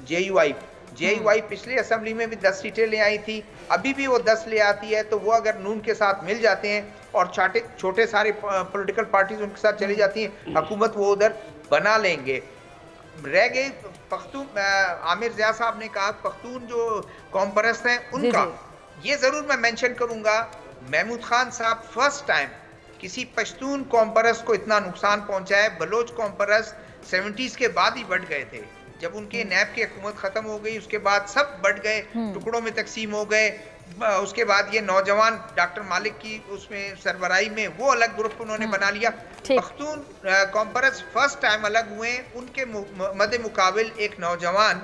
JUI पिछली असेंबली में भी 10 सीटें ले आई थी, अभी भी वो 10 ले आती है, तो वो अगर नून के साथ मिल जाते हैं और छोटे सारे पॉलिटिकल पार्टीज उनके साथ चली जाती हैं, हुकूमत वो उधर बना लेंगे। रह गई पख्तून, आमिर ज़िया साहब ने कहा पख्तून जो कौम परस्त हैं उनका, ये ज़रूर मैं मेंशन करूँगा, महमूद खान साहब फर्स्ट टाइम किसी पश्तून कौम परस्त को इतना नुकसान पहुँचा है। बलोच कौम परस्त 70s के बाद ही बढ़ गए थे, जब उनके नैब की हुकूमत ख़त्म हो गई उसके बाद सब बढ़ गए, टुकड़ों में तकसीम हो गए, उसके बाद ये नौजवान डॉक्टर मालिक की उसमें सरबराही में वो अलग ग्रुप उन्होंने बना लिया। पख्तून कॉन्फ्रेंस फर्स्ट टाइम अलग हुए, उनके मद्दे मुकाबिल एक नौजवान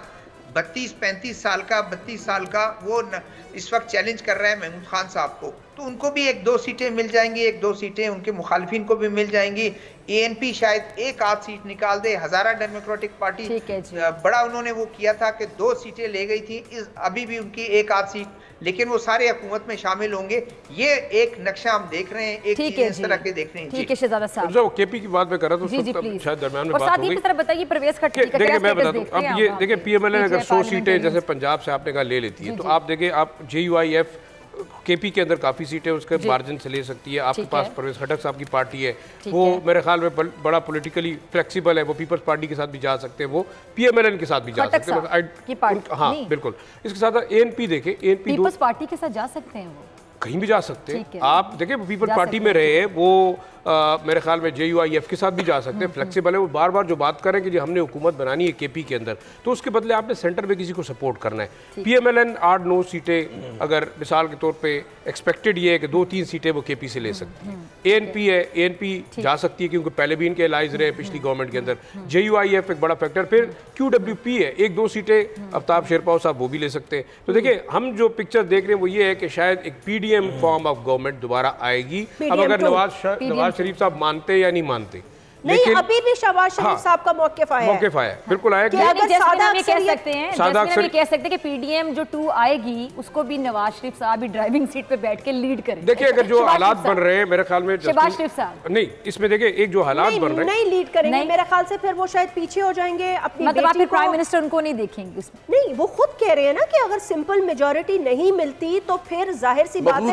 32-35 साल का 32 साल का वो इस वक्त चैलेंज कर रहे हैं महमूद खान साहब को, तो उनको भी 1-2 सीटें मिल जाएंगी, 1-2 सीटें उनके मुखालिफिन को भी मिल जाएंगी। ANP शायद 1-8 सीट निकाल दे। हजारा डेमोक्रेटिक पार्टी बड़ा उन्होंने वो किया था कि 2 सीटें ले गई थी, अभी भी उनकी 1-8 सीट, लेकिन वो सारे हुकूमत में शामिल होंगे। ये एक नक्शा हम देख रहे हैं, एक चीज इस तरह के देख रहे हैं। ठीक है शहजादा साहब, केपी की बात में कर रहा था, शायद दरमियान में बात हो गई। बताइए परवेज खट्टी का देखिए मैं बताता हूं, अब ये देखिए PMLN अगर 100 सीटें जैसे पंजाब से आपने कहा ले लेती है, तो आप देखिए आप JUIF KP के अंदर काफ़ी सीटें उसके मार्जिन से ले सकती है। आपके पास परवेज खटक साहब की पार्टी है, वो मेरे ख्याल में बड़ा पॉलिटिकली फ्लेक्सिबल है, वो पीपल्स पार्टी के साथ भी जा सकते हैं, वो PMLN के साथ भी जा सकते हैं। हाँ बिल्कुल। इसके साथ ANP देखें, ANP पीपल्स पार्टी के साथ जा सकते हैं, वो कहीं भी जा सकते हैं। आप देखिए पीपल्स पार्टी में रहे, वो मेरे ख्याल में JUIF के साथ भी जा सकते हैं, फ्लेक्सिबल है। वो बार बार जो बात करें कि जी हमने हुकूमत बनानी है KP के अंदर, तो उसके बदले आपने सेंटर में किसी को सपोर्ट करना है। PMLN 8-9 सीटें अगर मिसाल के तौर पे एक्सपेक्टेड ये है कि 2-3 सीटें वो KP से ले सकती है। ANP है, ANP जा सकती है क्योंकि पहले भी इनके एलाइज रहे पिछली गवर्नमेंट के अंदर। JUIF एक बड़ा फैक्टर, फिर QWP है, 1-2 सीटें आफ्ताब शेरपाव साहब वो भी ले सकते हैं। तो देखिए हम जो पिक्चर देख रहे हैं वो ये है कि शायद एक PDM फॉर्म ऑफ गवर्नमेंट दोबारा आएगी। अब अगर नवाज शरीफ साहब मानते या नहीं मानते, नहीं अभी भी शहबाज शरीफ साहब का मौक़िफ़ आया है, बिल्कुल आया। कह सकते हैं कि PDM जो 2 आएगी उसको भी नवाज शरीफ साहब भी ड्राइविंग सीट पे बैठ के लीड करें। देखिए अगर जो हालात बन रहे हैं मेरे ख्याल में शहबाज शरीफ साहब नहीं, इसमें देखिए एक जो हालात बन रहे हैं नहीं लीड करेंगे मेरे ख्याल से, फिर वो शायद पीछे हो जाएंगे अपनी मतलब आप प्राइम मिनिस्टर उनको नहीं देखेंगे उसमें। नहीं, वो खुद कह रहे हैं ना कि अगर सिंपल मेजॉरिटी नहीं मिलती तो फिर जाहिर सी बात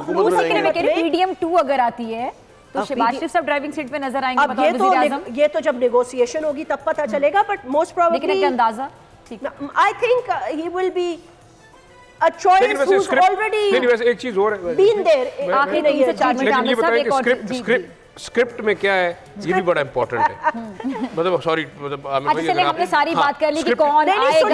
है PDM 2 अगर आती है तो शहबाज शरीफ साहब ड्राइविंग सीट पे नजर आएंगे। अब ये तो जब नेगोशिएशन होगी तब पता चलेगा, बट मोस्ट प्रोबेबली अंदाजा I think he will be a choice who's already वैसे एक चीज और है, been there। आखिर नहीं है 4 मिनट ये बताइए स्क्रिप्ट में क्या है, ये भी बड़ा इंपॉर्टेंट है। मतलब सॉरी, मतलब हमने सारी बात कर ली कि कौन आएगा,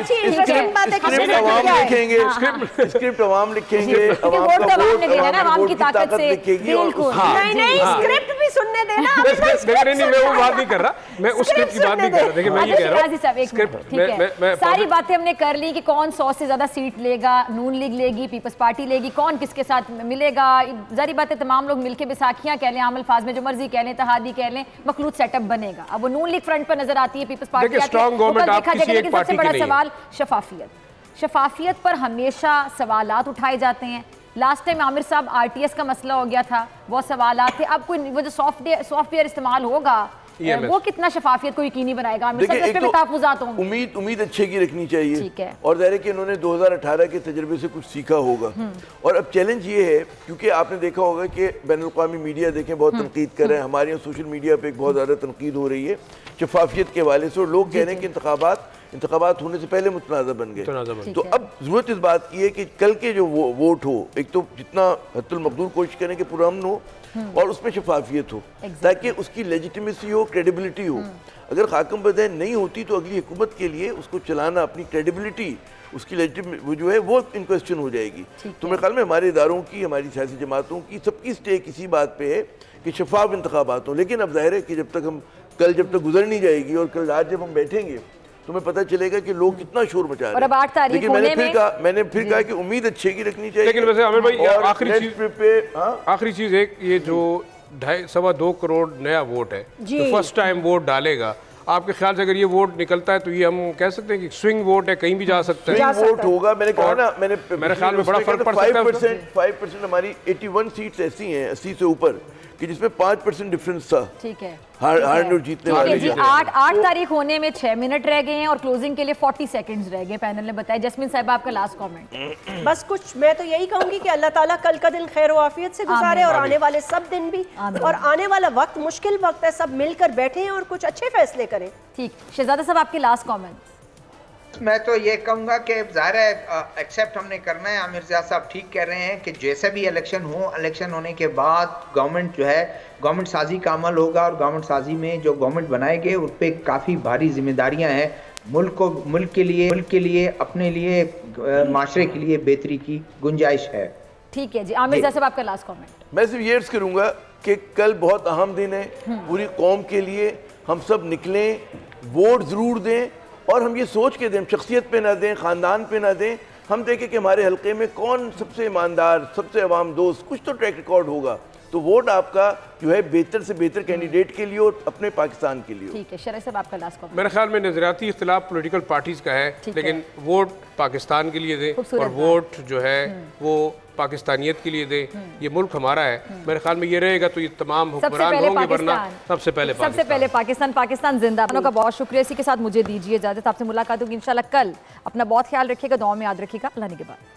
स्क्रिप्ट अवाम लिखेंगे, वोट तो अवाम ने देना है, अवाम की ताकत से। बिल्कुल नहीं स्क्रिप्ट भी सुनने देना। नहीं मैं वो बात नहीं कर रहा, मैं उस स्क्रिप्ट की बात नहीं कर रहा। देखिए मैं ये कह रहा हूं सारी बातें हमने कर ली कि कौन 100 से ज्यादा सीट लेगा, नून लीग लेगी, पीपल्स पार्टी लेगी, कौन किसके साथ मिलेगा। जारी बात है तमाम लोग मिलकर बैसाखियां कह लें, आम अल्फाज में जो मर्जी कह लें, तहादी कह लें, मखलूत सेटअप बनेगा। अब वो नून लीग फ्रंट पर नजर आती है, पीपल्स पार्टी देखा जाएगा। लेकिन सबसे बड़ा सवाल शफाफियत पर हमेशा सवालात उठाए जाते हैं। लास्ट टाइम आमिर साहब RTS का मसला हो गया था, बहुत सवालात थे। अब कोई वो जो सॉफ्टवेयर इस्तेमाल होगा वो कितना शफाफियत को यकीनी बनाएगा। उम्मीद अच्छे की रखनी चाहिए, और ज़ाहिर है कि इन्होंने 2018 के तजर्बे से कुछ सीखा होगा। और अब चैलेंज ये है, क्योंकि आपने देखा होगा कि बैनुल-अक़वामी मीडिया देखें बहुत तनकीद कर रहे हैं, हमारे यहाँ सोशल मीडिया पे बहुत ज़्यादा तनकीद हो रही है शफाफियत के हवाले से, और लोग कह रहे हैं कि इंतखाबात होने से पहले मुतनाज़ा बन गए। तो अब ज़रूरत इस बात की है कि कल के जो वोट हो, एक तो जितना हद्दुल मक़दूर कोशिश करें कि पुरअमन हो और उसमें शफाफियत हो, ताकि उसकी लेजिटिमेसी हो, क्रेडिबिलिटी हो। अगर खाकम बदैन नहीं होती तो अगली हुकूमत के लिए उसको चलाना, अपनी क्रेडिबिलिटी, उसकी लेजिटिमेसी जो है वो इन क्वेश्चन हो जाएगी। तो मेरे ख्याल में हमारे इदारों की, हमारी सियासी जमातों की, सबकी स्टेक इसी बात पे है कि शफाफ इंतखाबात हो। लेकिन अब जाहिर है कि जब तक गुजर नहीं जाएगी और कल रात जब हम बैठेंगे तो हमें पता चलेगा कि लोग कितना शोर मचा रहे हैं। अब 8 तारीख लेकिन मैंने फिर कहा कि उम्मीद अच्छे की रखनी चाहिए। लेकिन वैसे आमिर भाई आखिरी चीज एक, ये जो 2.25 करोड़ नया वोट है तो फर्स्ट टाइम वोट डालेगा, आपके ख्याल से अगर ये वोट निकलता है तो ये हम कह सकते हैं कि स्विंग वोट है, कहीं भी जा सकता है। स्विंग वोट होगा, मैंने कहा ना, मेरे ख्याल में बड़ा फर्क पड़ सकता है। 5% हमारी 81 सीट्स ऐसी हैं 80 से ऊपर कि जिसमें 5% डिफरेंस था। ठीक है, हारने और जीतने वाले। 8 तारीख होने में 6 मिनट रह गए हैं और क्लोजिंग के लिए 40 सेकंड्स रह गए। पैनल ने बताया। जस्मिन साहब आपका लास्ट कमेंट। बस कुछ मैं तो यही कहूंगी कि अल्लाह ताला कल का दिन खैर आफियत से गुजारे और आने वाले सब दिन भी, और आने वाला वक्त मुश्किल वक्त है, सब मिलकर बैठे और कुछ अच्छे फैसले करें। ठीक, शहजादा साहब आपके लास्ट कमेंट। मैं तो ये कहूँगा कि ज़ाहिर है एक्सेप्ट हमने करना है, आमिर ज़िया साहब ठीक कह रहे हैं कि जैसे भी इलेक्शन हो, इलेक्शन होने के बाद गवर्नमेंट जो है गवर्नमेंट साजी का अमल होगा, और गवर्नमेंट साजी में जो गवर्नमेंट बनाएंगे उस पर काफ़ी भारी जिम्मेदारियाँ हैं। मुल्क के लिए अपने लिए माशरे के लिए बेहतरी की गुंजाइश है। ठीक है जी, आमिर ज़ैद साहब आपका लास्ट कमेंट। मैं सिर्फ ये अर्ज करूंगा कि कल बहुत अहम दिन है पूरी कौम के लिए। हम सब निकलें, वोट ज़रूर दें और हम ये सोच के दें, हम शख्सियत पे ना दें, ख़ानदान पे ना दें। हम देखें कि हमारे हल्के में कौन सबसे ईमानदार, सबसे अवाम दोस्त, कुछ तो ट्रैक रिकॉर्ड होगा। तो वोट आपका जो है बेहतर से बेहतर कैंडिडेट के लिए और अपने पाकिस्तान के लिए। ठीक है, शरय साहब आपका लास्ट कमेंट। मेरे ख्याल में नजरियाती इख्तिलाफ पॉलिटिकल पार्टीज़ का है, लेकिन वोट पाकिस्तान के लिए दें और वोट जो है वो पाकिस्तानियत के लिए दें। ये मुल्क हमारा है, मेरे ख्याल में ये रहेगा तो ये तमाम हुक्मरान होंगे, वरना सबसे पहले पाकिस्तान जिंदाबाद। का बहुत शुक्रिया। इसी के साथ मुझे दीजिए इजाजत, आपसे मुलाकात होगी इंशाल्लाह कल। अपना बहुत ख्याल रखिएगा, दुआ में याद रखिएगा। अल्लाह के बाद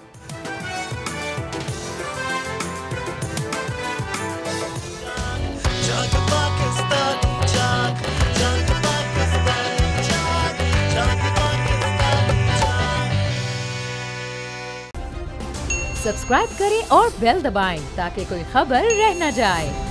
सब्सक्राइब करें और बेल दबाएं ताकि कोई खबर रह न जाए।